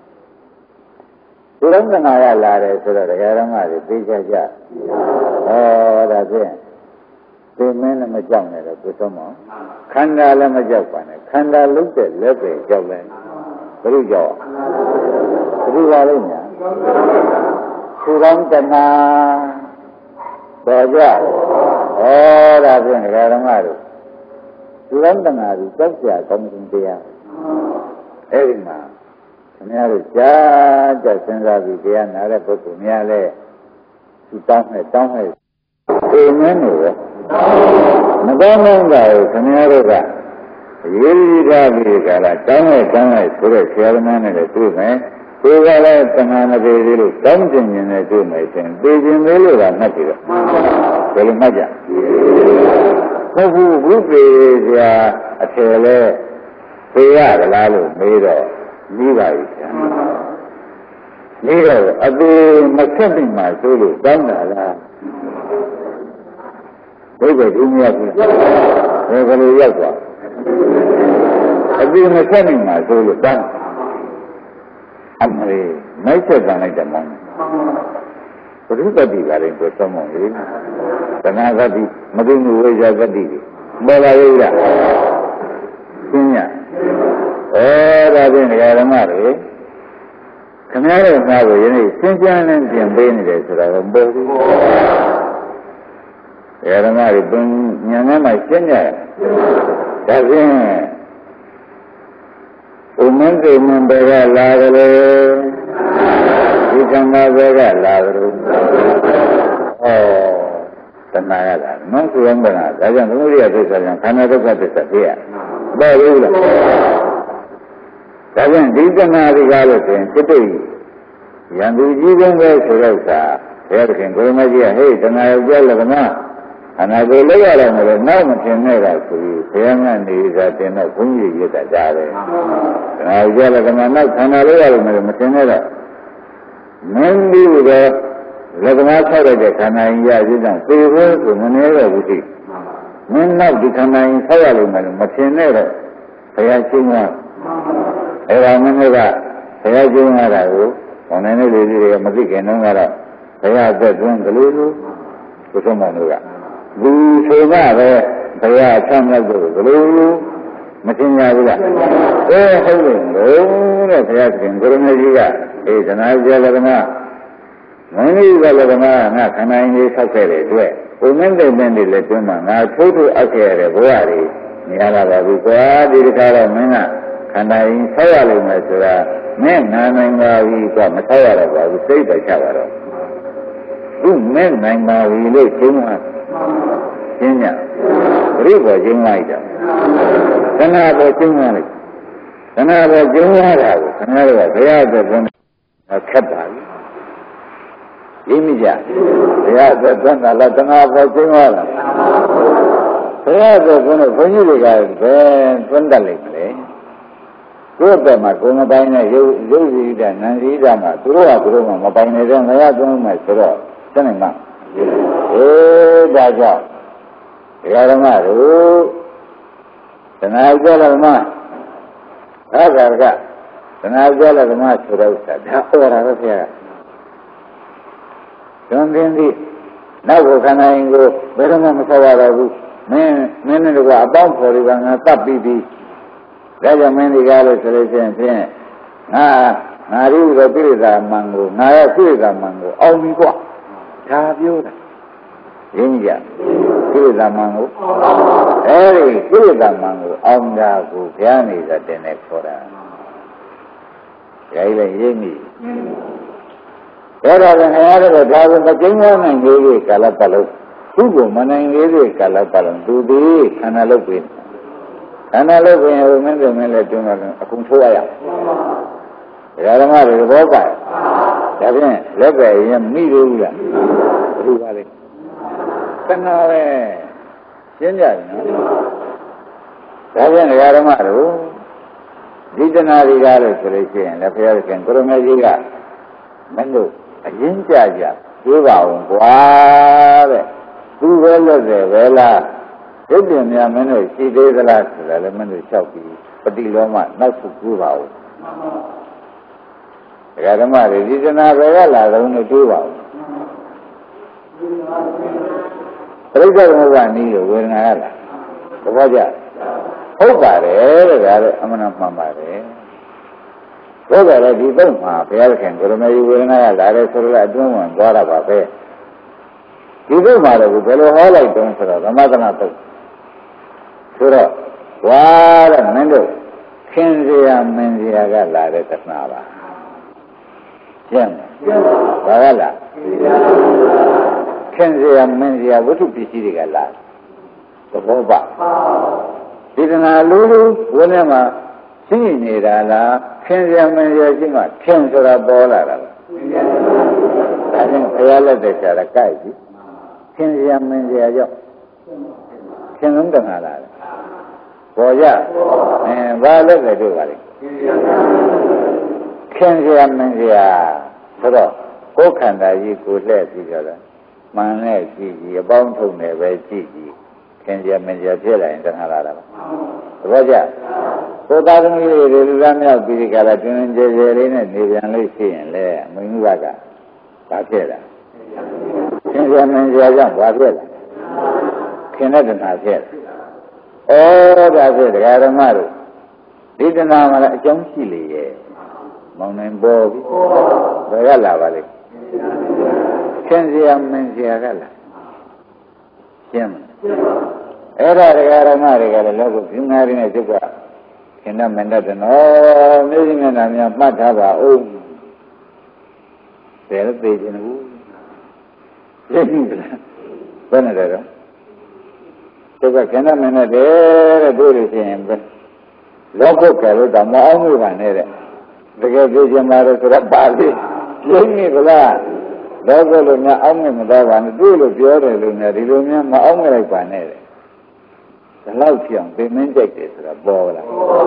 ဒီတော့ငါရလာတယ်ဆိုတော့တရားဓမ္မတွေသိကြကြဩဒါဖြင့်ဒီမင်းလည်းမကြောက်နဲ့တော့ကိုဆုံးမခန္ဓာလည်းမကြောက်ပါနဲ့ခန္ဓာလုံးတဲ့လက်ပဲကြောက်လဲဘယ်လိုကြောက်ဘယ်လိုပါလိမ့်ညာသူကောင်းတနာပေါ်ကြဩဒါဖြင့်တရားဓမ္မတွေဒီလမ်းတနာကြီးကြောက်ကြကောင်းတဲ့တရားအဲ့ဒီမှာခင်ဗျားတို့ကြားကြစဉ်းစားပြီးတရားနာတဲ့ပုဂ္ဂိုလ်များလဲသူတောင်းနဲ့တောင်းနဲ့အိမ်မင်းတွေပဲမကောင်းတဲ့ကိုခင်ဗျားတို့ကအရေးကြီးတာပြီးကြလားတောင်းနဲ့တောင်းနဲ့ဆိုတဲ့ဆရာသမားနဲ့လည်းတွေ့မယ်ကိုယ်ကလည်းတဏှာမသေးသေးလို့တောင်းကျင်နေတယ်တွေ့မယ်ဆိုရင်သိကျင်သေးလို့ကမှတ်ကြည့်တော့ဘယ်လိုမှတ်ကြဟုတ်ဘူးဘုရားဆရာအထယ်လဲသိရကြလားလို့မေးတော့ပြီးပါပြီဆရာနေတော့အသေးမဆက်နိုင်မှဆိုလို့တောင်းတာလားဘယ်လိုဒီမြတ်ကြီးဘယ်လိုရောက်သွားအသေးမဆက်နိုင်မှဆိုလို့တောင်းအမလေးမိုက်ဆက်တန်လိုက်တယ်မောင်ဘုရားတတိကလည်းကိုသုံးမလို့သနာသတိမသိမှုဝိဇ္ဇာသတိတွေပေါ်လာရည်လားရှင်းရအဲဒါဒါဖြင့်ဒကာဓမ္မတွေခင်ဗျားတို့မှာကိုယနေ့ရှင်းရှင်းလင်းပြင်ပေးနေတယ်ဆိုတာကိုပေါ်ဘူးဒကာဓမ္မတွေပင်ဉာဏ်နဲ့မှရှင်းကြတယ်ဒါဖြင့်ဥမင်းစိတ်မဘယ်ကလာကြလဲဒီကံမှာဘယ်ကလာကြလို့ဩတဏှာရတာမင်းကိုယ်ကဒါကြောင့်သမုဒိယသစ္စာကြောင့်ခန္ဓာဒုက္ခသစ္စာသိရပေါ်ဘူးလားဒါကြောင့်ဒီတဏှာဒီကားလို့ဆိုရင်စိတ်တည်းရန်သူကြီးဆုံးပဲဆိုတော့သာဘုရားသခင်ကိုရမကြီးကဟေးတဏှာရောက်ကြလကမခန္ဓာကိုယ်လိုက်ရတယ်မလို့နောက်မထင်နဲ့တာဆိုပြီးဘုရားကနေသာတင်တော့ဘုန်းကြီးရတာကြားတယ်တဏှာရောက်ကြလကမနောက်ခန္ဓာလိုက်ရတယ်မလို့မထင်နဲ့တော့မင်းဒီတော့လက္ခဏာဆောက်လိုက်တဲ့ခန္ဓာရင်ရခြင်းကြောင့်သေဖို့ဆိုမနေတော့ဘူးသိမင်းနောက်ဒီခန္ဓာရင်ဆောက်ရလိမ့်မယ်လို့မထင်နဲ့တော့ဘုရားရှင်းတာအဲဒါမင်းတို့ကဘုရားရှင်းရတာကိုဘုံနေနေလေးတွေကမသိခင်တုန်းကတော့ဘုရားအသက်သွင်းကလေးလိုဘုဆုံးမတို့ကဒီဆိုမှပဲဘုရားအချမ်းမြောက်လို့ကလေးလိုမထင်ကြဘူးလားအဲဟုတ်တယ်လို့တဲ့ဘုရားရှင်ကိုရမေကြီးကအေးသနာကြလကမမင်းကြီးကလည်းကမငါခန္ဓာရင်လေးဆောက်ခဲ့တဲ့အတွက်ဘုံမင်းတဲ့မင်းတွေလည်းတွင်းမှာငါထိုးထိုးအပ်ခဲ့ရတဲ့ဘဝတွေမြင်ရတာပါဘူးကွာဒီတခါတော့မင်းကခန္ဓာရင်ဆောက်ရလိမ့်မယ်ဆိုတာမင်းနာနိုင်ပါပြီကွာမဆောက်ရတော့ပါဘူးစိတ်ပဲချပါတော့သူမင်းနိုင်ပါပြီလို့ရှင်းမှာရှင်းညပြိဘောရှင်းလိုက်တာခဏတော့ရှင်းရလိုက်ခဏတော့ရှင်းရတာကိုခဏတော့ဘုရားအတွက်ဘုန်းခက်ပါပြီရင်းမိကြဘုရားသက်သက်လာတဏှာပေါ်ကျင်းသွားတာဘုရားသက်သက်ဘုန်းကြီးတွေကဘယ်သွန်းတတ်လိမ့်မလဲကိုယ့်ဘက်မှာကိုယ်မပိုင်တဲ့ရုပ်ရုပ်စီတဲ့နံစီတာမှာသူတို့ကသူတို့မှမပိုင်နေတဲ့ငရသွန်းမယ်ဆိုတော့တနေ့မှအေးဒါကြောင့်ဒကာဓမ္မတို့တဏှာကြောလဓမ္မသာဂရကတဏှာကြောလဓမ္မဆိုတော့ဒါဩရာပဲဖျားကျွန်းသိသည်နောက်ကိုခန္ဓာရင်ကိုဘယ်တော့မှမဆောက်ရတော့ဘူးမင်းမင်းတို့ကအပေါင်းဖော်တွေကငါတတ်ပြီးပြီဒါကြောင့်မင်းဒီကားလို့ဆိုလို့ရှိရင်ဖြင့်ငါငါတို့တော့ပြိဿာမန်ကိုငါရဲ့ပြိဿာမန်ကိုအောင်ပြီကွာဒါပြောတာရင်းကြပြိဿာမန်ကိုအဲဒီပြိဿာမန်ကိုအောင်တာကိုဘုရားနေတာတင်နေခေါ်တာဒါကြီးလည်းရင်းပြီအဲ့ဒါကငါရတဲ့ဒါကိုမကျင်းနိုင်သေးတဲ့ကာလပတ်လုံးသူ့ကိုမနိုင်သေးတဲ့ကာလပတ်လုံးသူဒီခန္ဓာလုတ်ပြီးခန္ဓာလုတ်ပြီးဟိုမင်းတို့မင်းလည်းတွန်းတော့အကုန်ထိုးရရအောင်ဓမ္မတွေဘောကဒါဖြင့်လက်ပဲရင်မိသေးဘူးလားဘယ်လိုပါလဲခဏပဲရှင်းကြတယ်နော်ဒါဖြင့်ဓမ္မတို့ဒီတဏှာတွေကားလို့ဆိုလို့ရှိရင်လည်းဘုရားရှင်ကိုရမေကြီးကမင်းတို့အရင်ကြကြတွေးပါအောင်ကွာတဲ့သူပဲလို့တယ်ပဲလားဒုတိယများမင်းတို့ရှိသေးသလားဆိုတာလည်းမင်းတို့လျှောက်ပြီးပฏิလောမနောက်ဆုတွေးပါဦးဒကာဓမ္မတွေဒီတဏှာပဲကလာတော့လို့တွေးပါဦးပရိစ္ဆေသမုပ္ပါနီးကိုဝေဒနာရလားသဘောကျဟုတ်ပါတယ်တဲ့ဒါလည်းအမှန်မှန်ပါတယ်ဘုရားလည်းဒီပုံမှာဘုရားခင်ကိုရမေဝေဒနာကလာတယ်ဆိုတော့အတွင်းဝင်သွားတာပါပဲဒီပုံမှာတော့ဘယ်လိုဟောလိုက်တုံးဆိုတော့သမထနာတုတ်ဆိုတော့ဝါတဲ့မင်းတို့ခင်စရာမင်းစရာကလာတဲ့တဏှာပါကျင့်ဘာကလာခင်စရာမင်းစရာဝတ္ထုပစ္စည်းတွေကလာသဘောပါဒီတဏှာလူလူဝိနည်းမှာရှိနေတာလားခင်ဗျာမင်းရရှိမှခင်ဆိုတာပေါ်လာတာလားဒါဖြင့်ဘုရားလက်သက်ချတာကြိုက်ပြီခင်ဗျာမင်းရကြောင့်ခင်လုံးတဏှာလားပေါ်ကြအဲဘာလက်သက်တို့ပါလဲခင်ဗျာမင်းရဆိုတော့ကိုယ်ခန္ဓာကြီးကိုလှည့်ပြီးကြတာမှန်နဲ့ကြည့်ကြည့်အပေါင်းထုံနဲ့ပဲကြည့်ကြည့်ခင်ဗျာမင်းရဖြစ်လာရင်တဏှာလာတာပါသဘောကျကိုယ်သားသမီးတွေလူသားမြောက်ပြီးဒီကလာတွင်တွင်ကြဲကြဲလေးနဲ့နေပြန်လို့ရှိရင်လေမင်းကြီးကဘာဖြစ်လာခင်ဗျာမင်းကြီးကြောင့်ဘာဖြစ်လာခင်တဲ့တဏှာဖြစ်လာဩဒါဖြစ်ဒကာဓမ္မတို့ဒီတနာမှာလည်းအကြောင်းရှိလေရဲ့မောင်နိုင်ပေါ်ပြီဘယ်ကလာပါလိမ့်ခင်စရာမင်းစရာကလာရှင်းမအဲ့ဒါတရားဓမ္မတွေကလည်းလောကပြင်းသားရင်းနဲ့ကျုပ်ကခင်ဗျမင်းတဲ့နော်မြေကြီးမျက်နှာများမှတ်ထားပါဦးဘယ်လိုသိခြင်းဘူးသိပြီလားဘယ်နဲ့လဲတော့ကျုပ်ကခင်ဗျမင်းတဲ့တဲ့တို့လို့ရှိရင်ပဲလောကုတ်ကလည်းတော့မအောင်ဘူးပါနဲ့တဲ့တကယ်သိခြင်းမှာတော့ဆိုတော့ပါလိပြင်းနေကလားလောကုတ်လို့များအောင်မသွားပါနဲ့တို့လို့ပြောတယ်လို့များဒီလိုများမအောင်လိုက်ပါနဲ့တဲ့ဒီလောက်ပြောင်းပြင်မင်းကြိုက်တယ်ဆိုတာပေါ်လာ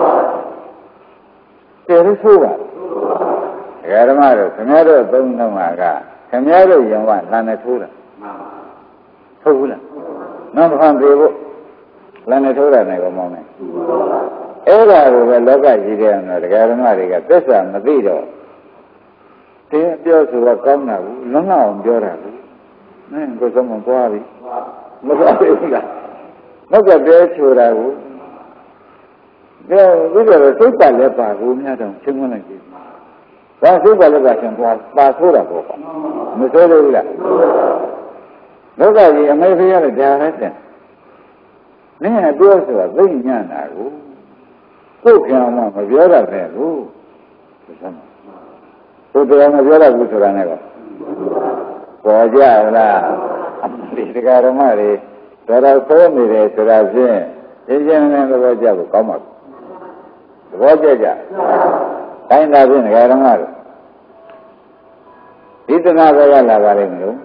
တယ်ရဆိုးပါဒကာဓမ္မတို့ခင်ဗျားတို့သုံးနှုံးကခင်ဗျားတို့ယံဝလမ်းနဲ့ထိုးတာဟုတ်ဘူးလားနောက်တစ်ခါပြေဖို့လမ်းနဲ့ထိုးတာနဲ့ကောမောင်းနေအဲ့ဒါကိုပဲလောကကြီးတဲ့အောင်ဒကာဓမ္မတွေကသစ္စာမသိတော့တင်းပြောဆိုတာကောင်းတာဘူးလွန်းလောက်အောင်ပြောတာဘူးနင်းကိုယ်ဆုံးမသွားပြီမသွားဘူးလားနောက်ကတဲချိုတာကိုဒါဒီလိုစိတ်ပတ်လည်းပါဘူးများတော့ချင်းမလိုက်ဘူးဒါစိတ်ပတ်လည်းပါချင်းသွားပါဆိုးတာပေါ့မဆိုးလို့လားလောကကြီးအမေဖေးရတဲ့ဒါလည်းတဲ့နင်းကပြောဆိုတာသိညံ့တာကိုကိုယ်ခံမှမပြောတတ်တဲ့ဘူးကိုယ်တရားမပြောတတ်ဘူးဆိုတာနဲ့ကောပေါ်ကြလားဒီတရားဓမ္မတွေတော်တော်ဆိုးနေတယ်ဆိုတာဖြင့်ရှင်းရှင်းလင်းလင်းသဘောကျဖို့ကောင်းပါဘူးသဘောကျကြတိုင်းသာဖြင့်ဒကာဓမ္မတို့ဒီတနာပဲရလာပါလိမ့်မလို့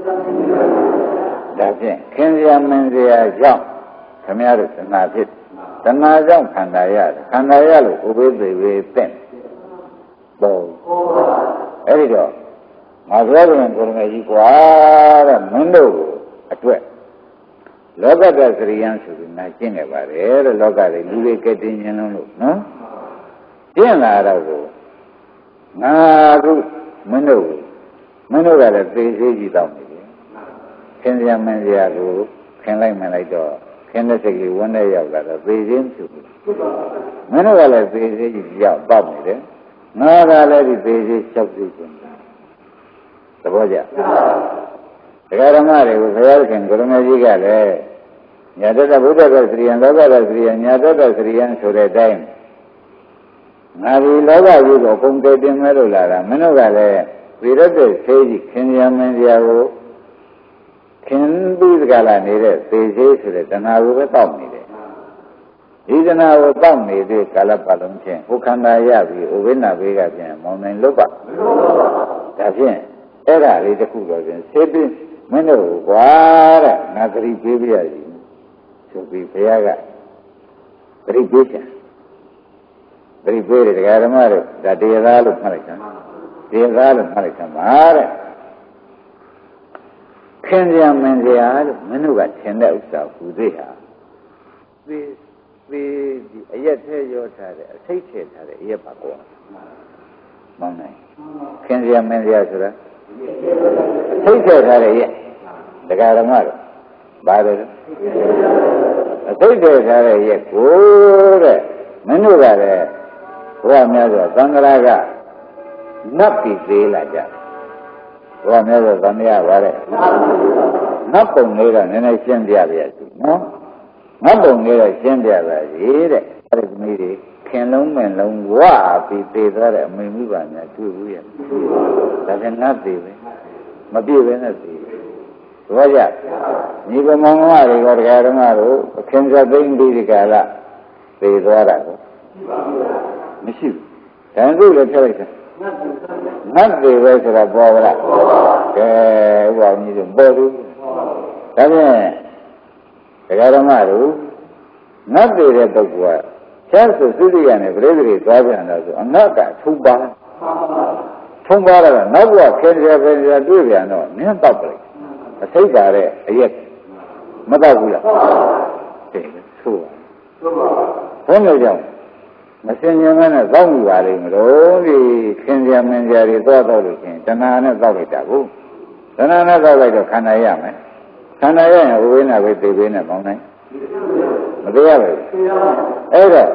ဒါဖြင့်ခင်ဗျာမင်းစရာကြောင့်ခမရတို့တနာဖြစ်တနာကြောင့်ခန္ဓာရတယ်ခန္ဓာရလို့ဥပိ္ပေဝေသင့်ပေါ်အဲ့ဒီတော့ငါပြောကြရင်ကိုယ်ငယ်ကြီးကွာတဲ့မင်းတို့အတွက်လောကတ္တစရိယံဆိုပြီးနာကျင့်နေပါတယ်တဲ့လောကတွေလူတွေကတင်းခြင်းလုံးလို့နော်ကျင့်လာတော့ကိုငါခုမင်းတို့မင်းတို့ကလည်းသေသေးကြီးတောင်းနေတယ်ခင်ဗျာမင်းဗျာကိုခင်လိုက်မှလိုက်တော့ခင်တဲ့စိတ်လေးဝန်းထဲရောက်လာတော့သေခြင်းဖြစ်ဘူးမင်းတို့ကလည်းသေသေးကြီးရောက်တောက်နေတယ်ငါကလည်းဒီသေသေးလျှောက်သိခြင်းသဘောကျတရားဓမ္မတွေကိုဘုရားခင်ကိုရမကြီးကလည်းညာတတဗုဒ္ဓကစရိယံလောကတစရိယံညာတတစရိယံဆိုတဲ့အတိုင်းငါဒီလောကကြီးကိုပုံတည်တင်မဲ့လို့လာတာမင်းတို့ကလည်းဝိရတဲ့ဆေးကြီးခင်ဗျာမင်းစရာကိုခင်ပြီးကြလာနေတဲ့သေသေးဆိုတဲ့တဏှာကိုပဲတောက်နေတယ်ဒီတဏှာကိုတောက်နေတဲ့ကာလပတ်လုံးချင်းဟိုခန္ဓာရပြီဥပိ္ပနာဘေးကပြန်မောင်းနိုင်လို့ပါဒါဖြင့်အဲ့ဒါလေးတစ်ခုတော့ပြင်ဆေးပြီးမင်းတို့ကွာတဲ့ငါသတိပေးပြရစီဆိုပြီးဘုရားကသတိပေးချင်သတိပေးတယ်တရားဓမ္မတို့ဒါတရားသားလို့မှတ်လိုက်တာတရားသားလို့မှတ်လိုက်တာပါတဲ့ခင်ဗျာမင်းဗျာလို့မင်းတို့ကထင်တဲ့ဥစ္စာဟူသေးဟာသေသေဒီအရက်ထဲရောထားတဲ့အစိတ်ထဲထားတဲ့အရက်ပါကွာမောင်းနိုင်ခင်ဗျာမင်းဗျာဆိုတာသိကျထားတဲ့ရဲ့တရားဓမ္မတို့ပါတယ်အသိကျထားတဲ့ရဲ့ကိုတဲ့မင်းတို့ကလည်းဘုရားများစွာသံဃာကနတ်ပြီးသေးလာကြဘုရားများစွာသံဃာပါတဲ့နတ်ပုံလေးကနည်းနည်းရှင်းပြပါရစေနော်နတ်ပုံလေးကရှင်းပြပါစေတဲ့အဲ့ဒီမိတွေခင်လုံးမင်လုံးဝပြီးသေးသွားတဲ့အမိမိပါများတွေ့ဘူးရဲ့ဒါကနတ်သေးပဲမပြည့်ပဲနဲ့သိဘောကြညီကမောင်မတွေကတရားဓမ္မတို့အခင်စသိမ့်ပြီးဒီကလာသိသွားတာကိုမရှိဘူးဒါနဲ့လည်းပြောလိုက်တယ်နတ်တွေပဲဆိုတာပေါ်ပါလားကဲဥပအောင်ကြီးတို့ပေါ်သူဒါဖြင့်တရားဓမ္မတို့နတ်တွေတဲ့ပုဂ္ဂိုလ်ကကျမ်းဆိုသုတိယနဲ့ပြိဿတွေသွားပြန်တော့ဆိုအငတ်ကထုံပါထုံပါတော့နောက်ဘဝခင်ဗျာခင်ဗျာတွေ့ပြန်တော့နင်းတော့ပြလိုက်အစိတ်ပါတဲ့အရက်မတော့ဘူးလားတဲ့ဆိုပါဆိုပါဘုန်းတော်ကြောင့်မစင်ញံနဲ့သောက်မိပါလိမ့်မလို့ဒီခင်ဗျာမင်းကြာတွေသွားတော့လို့ချင်းတဏှာနဲ့သောက်လိုက်တာကိုတဏှာနဲ့သောက်လိုက်တော့ခန္ဓာရမယ်ခန္ဓာရရင်ဝိဝိနာပဲသိပေးနဲ့ပေါင်းနိုင်မသိရဘူးအဲ့တော့ခ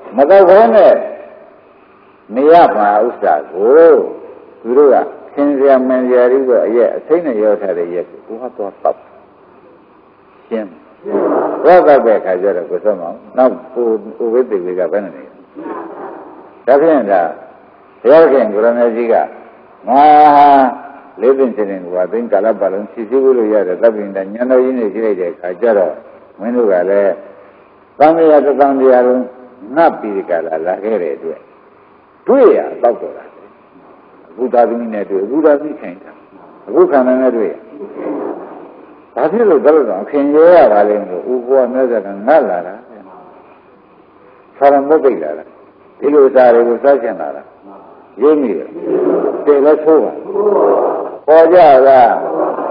mà tao khốn này nia mà út sa cô cứ rồi à khi ra mình ra đi rồi vậy thấy này yêu thay đấy vậy cũng hết to tập xem quá ta bé khai ra rồi có sao không nó u u biết gì cả bên này đó thế là theo cái người này gì cả mà lấy tiền tiền của tiền cả là bao nhiêu xí xí rồi vậy đó bây giờ nhà nó như này chỉ khai ra rồi mình nói cái này tăng đi à tăng đi à luôn ngáp đi cả là là cái này thôi thôi à bao nhiêu là Bố ta cũng nghe được, bố ta cũng khen ta, bố khăn nghe được. Tại thế rồi đó là khen nhớ là lên rồi, u qua nữa là ngắt là đó, sao mất đi là, đi lối ra đi lối ra chân là, dễ nhiều, để nó xấu à, qua ra là,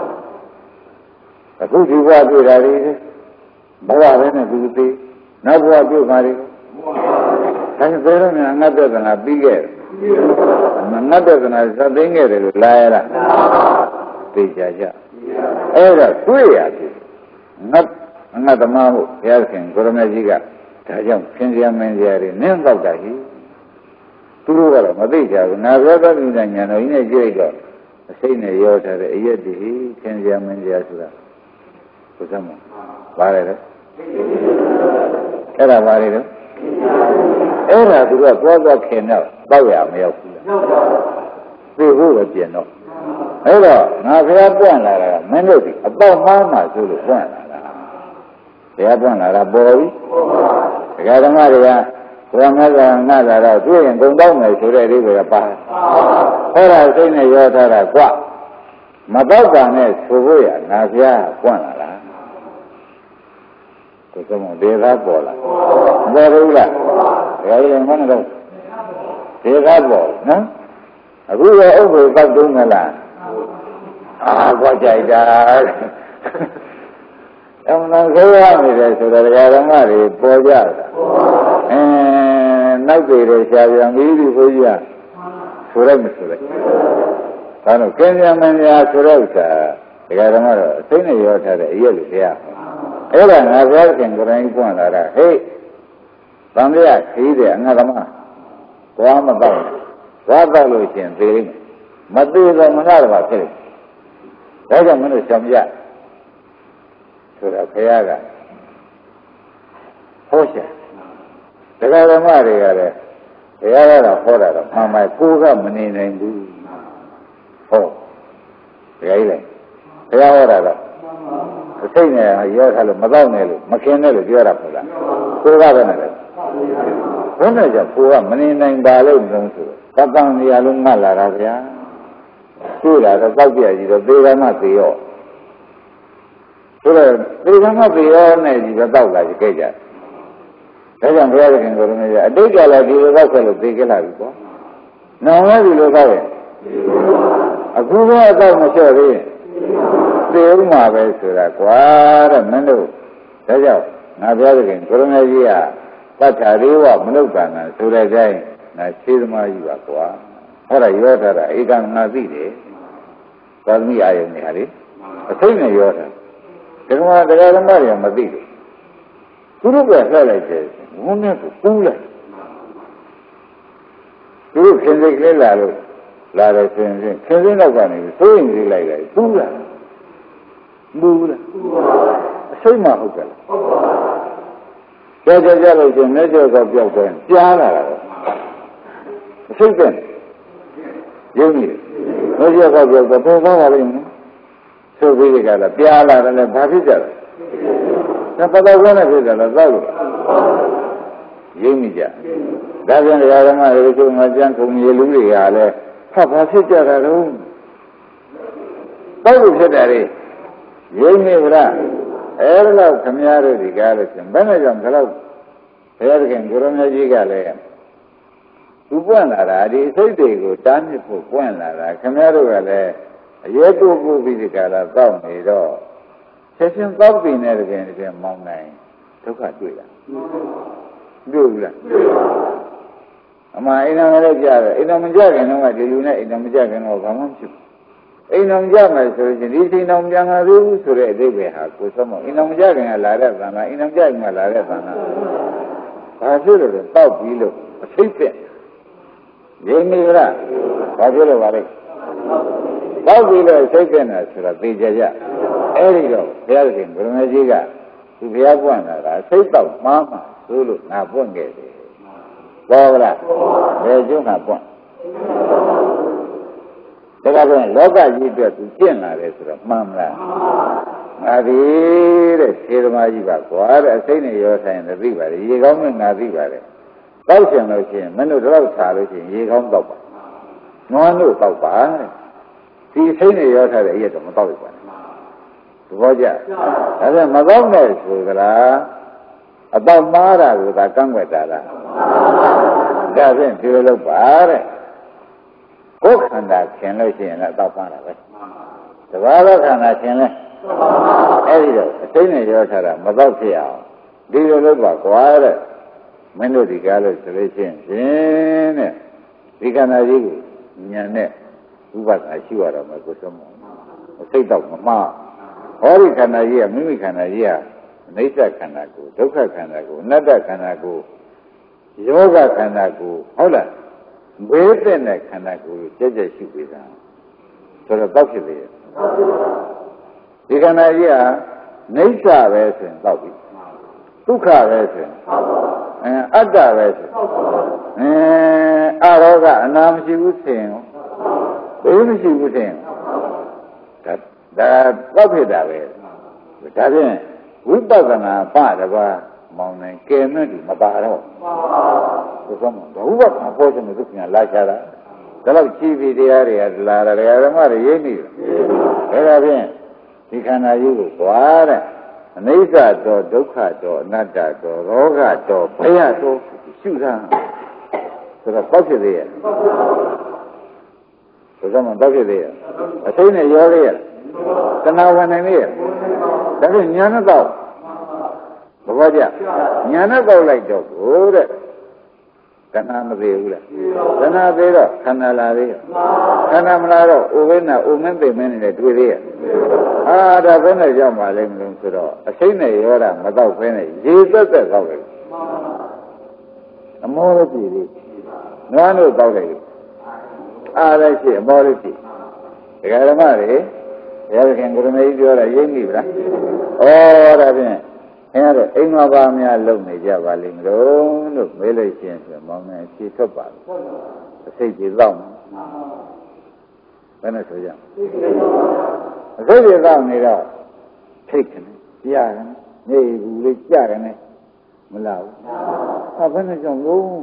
bố chỉ qua đi ra đi, bố qua đây này bố đi, nó qua đi mà đi, thành thế đó mình ngắt được là bị cái ngắt được là sao đến nghe được lại là bị chả chả ấy là tuổi à ngắt ngắt tầm mau theo khen có mấy gì cả thay cho khen gì mình gì đấy nên đâu cả gì tu rồi mà bị chả ngắt rồi đó như này nhà nó như này chơi rồi xây này yêu thay đấy ấy gì khen gì mình gì rồi có sao mà vào đây đó cái là vào đây đó ấy là tụi nó có có khen nào bao giờ mới có vì vô là tiền đó ấy là ngài phải quan lại là mấy người thì bao nhiêu mà chú được quan lại là phải quan lại là bồi cái đó mà đi à quan ngay là ngay là là chú hiện công đông này chú đây đi về ba thế là cái này do ta là qua mà bao giờ này chú vui à ngài phải quan lại là cái cái một đề ra bỏ lại ra đâu là cái này nó đâu đề ra bỏ nó bây giờ ông người ta đúng là à qua chạy ra ông nói thế này rồi rồi là cái đó mà thì bỏ ra nói về rồi sao vậy nghĩ đi bây giờ sửa lại mới sửa lại cái nó cái gì mà nhà sửa lại cả cái đó mà thế này rồi thế này yêu được à ấy là ngài phải cái người này cũng là ra hey làm gì à khi đấy ngài làm à quá mà đâu quá đâu rồi chuyện gì mà đi rồi mà nói là thế đấy là mình phải xem ra rồi phải ra hỗ trợ cái đó mà đi cái đấy cái đó là hỗ trợ mà mày cố gắng mình này đi hỗ cái này cái đó là đó cái này giờ thay mà đâu này luôn mà cái này là giờ ra phải là cố gắng này đấy cái này giờ cố gắng mình này ba lên không được các bạn đi ăn mà là ra vậy chú là nó bao giờ gì đó đi ra mà đi ô rồi đi ra mà đi ô này gì đó đâu là cái gì thế rằng bây giờ cái người này đi cái là đi đâu có được đi cái là gì đó nó nói gì đâu vậy à cứ nói đâu mà chơi đi đi mà về sửa là quá là mình đâu thế giờ nào bây giờ cái người này gì à ta trả đi vào mình đâu cả là sửa lại cái là chơi mà gì vậy quá hora yo ta ra eka nga bi de padmi ayo ne ha le athai ne yo ta dhamma daga dhamma de ma bi tu ru ke hlai lai de won ne ko pu lai tu ru khin sai kle la lo la de sin sin khin sai nok ka ne so yin ji lai lai pu la bu la sai maဟုတ်ကဲ့ကြာကြာကြာလို့ရှင်နဲ့ကြောက်တော့ပြောက်တယ်ကြားလာတာစိတ်ကရုံးနေဘယ်ကြောက်ပြောက်တော့ပေါ်သွားပါလိမ့်မယ်ဆိုပြီးကြတာပြားလာတယ်လည်းဘာဖြစ်ကြလဲဒါပတ်တော်ကောနဲ့ဖြစ်တယ်လားသောက်လို့ရုံးနေကြဒါပြန်တရားဓမ္မတွေချုပ်ငါကြံခုံရေလူတွေကလည်းဖတ်ဘာဖြစ်ကြတာတော့သောက်လို့ဖြစ်တယ်လေရုံးနေကြလားအဲ့ဒါတော့ခမည်းတော်ဒီကားလို့ရှင်ဘယ်နဲ့ကြောင့်ဒီလောက်ဘုရားသခင်ကိုရမကြီးကလည်းသူပွင့်လာတာဒီစိတ်တွေကိုတားမြစ်ဖို့ပွင့်လာတာခမည်းတော်ကလည်းအရေးတိုးပို့ပြီးဒီကလာတောက်နေတော့ဆက်ရှင်တောက်ပြီးနေတဲ့ခင်တည်းမောင်းနိုင်ဒုက္ခတွေ့တာတွေ့ဘူးလားအမှအိမ်တော်လည်းကြားတယ်အိမ်တော်မကြခင်တော့ဒီလူနဲ့အိမ်တော်မကြခင်တော့ဘာမှမဖြစ်ဘူးအိမ်တော်ကြမယ်ဆိုရင်ဒီချိန်တော်ပြန်လာသေးဘူးဆိုတဲ့အဓိပ္ပာယ်ဟာကိုယ်ဆုံးမအိမ်တော်ကြခင်ကလာတဲ့သံဃာအိမ်တော်ကြခင်ကလာတဲ့သံဃာဘာဖြစ်လို့လဲတောက်ပြီးလို့အစိတ်ပြက်ရင်းနေလားဘာဖြစ်လို့ပါလဲတောက်ပြီးလို့အစိတ်ပြက်နေတာဆိုတော့သိကြကြအဲ့ဒီတော့ဘုရားရှင်ဘုရားကြီးကသူဘုရားပွင့်လာတာစိတ်တောက်မှားမှဆိုလို့ငါပွင့်ခဲ့တယ်ဘောလားဘယ်ကျုံးကပွင့်ဒါကပြန်လောကကြီးအတွက်သူကျင့်လာတယ်ဆိုတော့မှန်မလားငါဒီတဲ့ခြေသမားကြီးပါကွာတဲ့အစိမ့်နဲ့ရောဆိုင်တယ်သိပါတယ်ရေကောင်းနဲ့ငါသိပါတယ်တောက်ရှင်လို့ရှိရင်မင်းတို့တော့ခြာလို့ရှိရင်ရေကောင်းတောက်ပါနွားတို့တောက်ပါတဲ့ဒီစိမ့်နဲ့ရောထားတဲ့အရက်တော့မတောက်ရပါနဲ့သဘောကျဒါပြန်မတောက်နဲ့ဆိုကြလားအတော့မားတာကကန့်ွက်တာလားဒါဖြင့်ဒီလိုလုပ်ပါတဲ့ကိုယ်ခန္ဓာခင်လို့ရှိရင်လည်းအတော့ပါတာပဲတဘာသောခန္ဓာခင်လဲအဲ့ဒီတော့အစိမ့်နဲ့ရောထားတာမတော့ဖြစ်အောင်ဒီလိုလုပ်ပါကွာတဲ့မင်းတို့ဒီကားလို့ဆိုလို့ရှိရင်ဖြင့်တဲ့ဒီခန္ဓာကြီးကိုဉာဏ်နဲ့ဥပဒနာရှိရတော့မယ်ကိုယ်ဆုံးမအစိတ်တော့မမှားဟောဒီခန္ဓာကြီးကမိမိခန္ဓာကြီးကအနိစ္စခန္ဓာကိုဒုက္ခခန္ဓာကိုအနတ္တခန္ဓာကိုယောဂခန္ဓာကိုဟုတ်လားဘေးတဲ့တဲ့ခန္ဓာကိုကြက်ကြက်ရှိပေးတာဆိုတော့တောက်ဖြစ်လေဒီခန္ဓာကြီးကနိစ္စပဲဆိုရင်တောက်ပြီဒုက္ခပဲဆိုရင်အဲအတ္တပဲဆိုအဲအရောဂအနာမရှိဘူးဆိုရင်ဘေးမရှိဘူးဆိုရင်ဒါဒါတောက်ဖြစ်တာပဲဒါဖြင့်ဝိပဿနာပတပါမောင်းနေကဲမဲ့ဒီမပါတော့ဘုရားမဘုရားကပေါ်ချင်တဲ့သူကလာချတာဒါတော့ကြည်ပြီးတရားတွေကလာတယ်ဓမ္မတွေရိပ်နေတယ်ဒါဖြင့်ဒီခန္ဓာကြီးကိုွာတဲ့အနိစ္စတော်ဒုက္ခတော်အနတ္တတော်ရောဂတော်ဘယတော်ရှုတာဆိုတော့တောက်ဖြစ်သေးရဲ့ဘုရားမတောက်ဖြစ်သေးရဲ့အသိနဲ့ရောလေးရဲ့တဏှာဝင်နေရဲ့ဒါဖြင့်ညာနဲ့တော့ဘဝကြညာနဲ့တော့လိုက်တော့ကိုတဲ့တဏှာမသေးဘူးလားတဏှာသေးတော့ခန္ဓာလာသေးရဲ့ခန္ဓာမလာတော့ဥပိ္ပနာဥမင်းသိမင်းနဲ့တွေ့သေးရဲ့အာဒါဘယ်နဲ့ကြောက်ပါလိမ့်မလို့ဆိုတော့အစိမ့်နဲ့ရောတာမတော့ဖဲနဲ့ရေသက်သက်တော့တယ်အမောလည်းပြည်သေးနွားတို့တော့တယ်အားလည်းရှိအမောလည်းရှိဒကာဓမ္မတွေဘုရားခင်ကိုရမေကြီးပြောတာရိပ်မိဗလားဩဒါဖြင့်ခင်ဗျားတို့အိမ်မှာပါများလုံနေကြပါလိမ့်မလို့လို့မေးလို့ရှိရင်ဆိုမောင်နဲ့ဖြေထွက်ပါလို့အစိတ်ကြီးတော့ဘယ်နဲ့ဆိုကြအစိတ်ကြီးတော့နေတော့ထိတ်တယ်ကြားတယ်နေဘူးလေးကြားတယ်မလားဘူးဟာဘယ်နဲ့ကြောင့်လုံး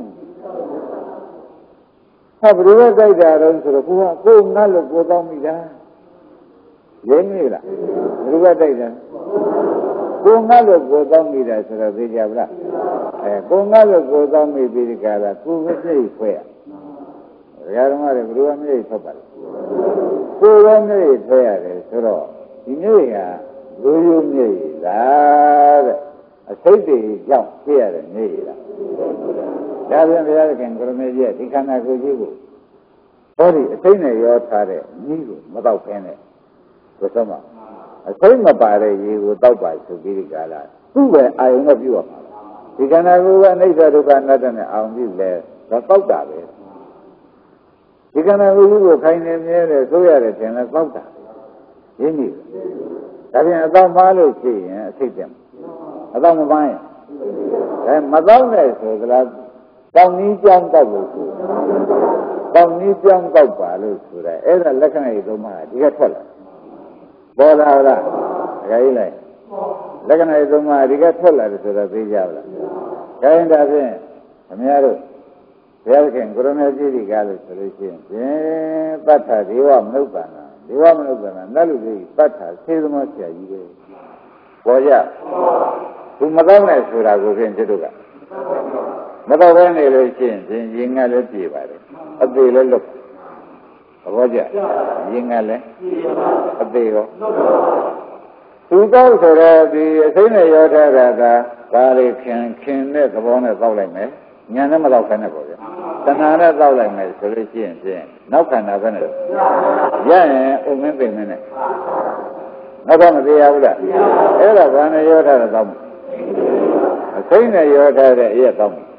ဟာဘယ်လိုကြိုက်တာတော့ဆိုတော့ကိုကကိုငတ်လို့ကိုတောင်းမိတာရင်းနေလားဘယ်လိုကြိုက်တာကိုငတ်လို့ကိုတောင်းမိတာဆိုတော့သိကြပါလားအဲကိုငတ်လို့ကိုတောင်းမိပြီးဒီကရာကိုမသိခွဲရဓမ္မတွေဘယ်လိုမျိုးထွက်ပါလဲကိုယ်ပဲမျိုးထွက်ရတယ်ဆိုတော့ဒီမျိုးကလူယူမျိုးလားတဲ့အစိတ်တွေကြောင့်ပြရတယ်မျိုးလားဒါပြန်ဘုရားခင်ကိုရမေကြီးဒီခန္ဓာကိုယ်ကြီးကိုဟောဒီအစိတ်နဲ့ရောထားတဲ့ဤကိုမတော့ဖဲနဲ့ဆိုတော့မှအစိတ်မပါတဲ့ရေကိုတောက်ပါဆိုပြီးဒီကလာသူ့ပဲအာယုံနဲ့ပြုရမှာဒီခန္ဓာကိုယ်ကအနိစ္စဒုက္ခအနတ္တနဲ့အာရုံပြုလဲတော့တောက်တာပဲဒီခန္ဓာကိုယ်ကိုခိုင်နေမြဲတယ်ဆိုရတယ်ထင်လဲတောက်တာရင်းနေဒါပြန်အတော့မားလို့ရှိရင်အစိတ်တယ်အတော့မပန်းရင်အဲမတော့နဲ့ဆိုသလားကောင်းနည်းကြောင်းတောက်လို့ဆိုကောင်းနည်းကြောင်းတောက်ပါလို့ဆိုတာအဲ့ဒါလက္ခဏာရေးသုံးပါးဒီကထွက်လာပေါ်လာလားဒကာကြီးလိုက်လက္ခဏာရေးသုံးပါးဒီကထွက်လာတယ်ဆိုတော့သိကြပါလားဒါရင်ဒါဖြင့်ခင်ဗျားတို့ဘုရားခင်ကိုရမေကြီးဒီကားလို့ဆိုလို့ရှိရင်ဖြင့်ပဋ္ဌာဒေဝမနုဿာနာဒေဝမနုဿာနာနတ်လူကြီးပဋ္ဌာသေသမောဆရာကြီးပဲပေါ်ကြသူမတော့နဲ့ဆိုတာကိုဖြင့်ကျွတ်တို့ကမတော့ဘဲနေလို့ရှိရင်ဖြင့်ရင်ငတ်လည်းပြေပါတယ်အသေးလည်းလွတ်သဘောကျရင်ငတ်လည်းအသေးရောသူတော့ဆိုတော့ဒီအစိမ့်နဲ့ရောထားတာကဘာလေခင်ခင်တဲ့သဘောနဲ့တောက်လိုက်မယ်ညာနဲ့မတော့ခိုင်းနဲ့ပေါ့ဗျာတဏှာနဲ့တောက်လိုက်မယ်ဆိုလို့ရှိရင်ဖြင့်နောက်ခန္ဓာပဲနဲ့ရရင်အုံမင်းပင်မင်းနဲ့နောက်တော့မသေးရဘူးလားအဲ့ဒါဘာနဲ့ရောထားတာတောက်အစိမ့်နဲ့ရောထားတဲ့အရက်တောက်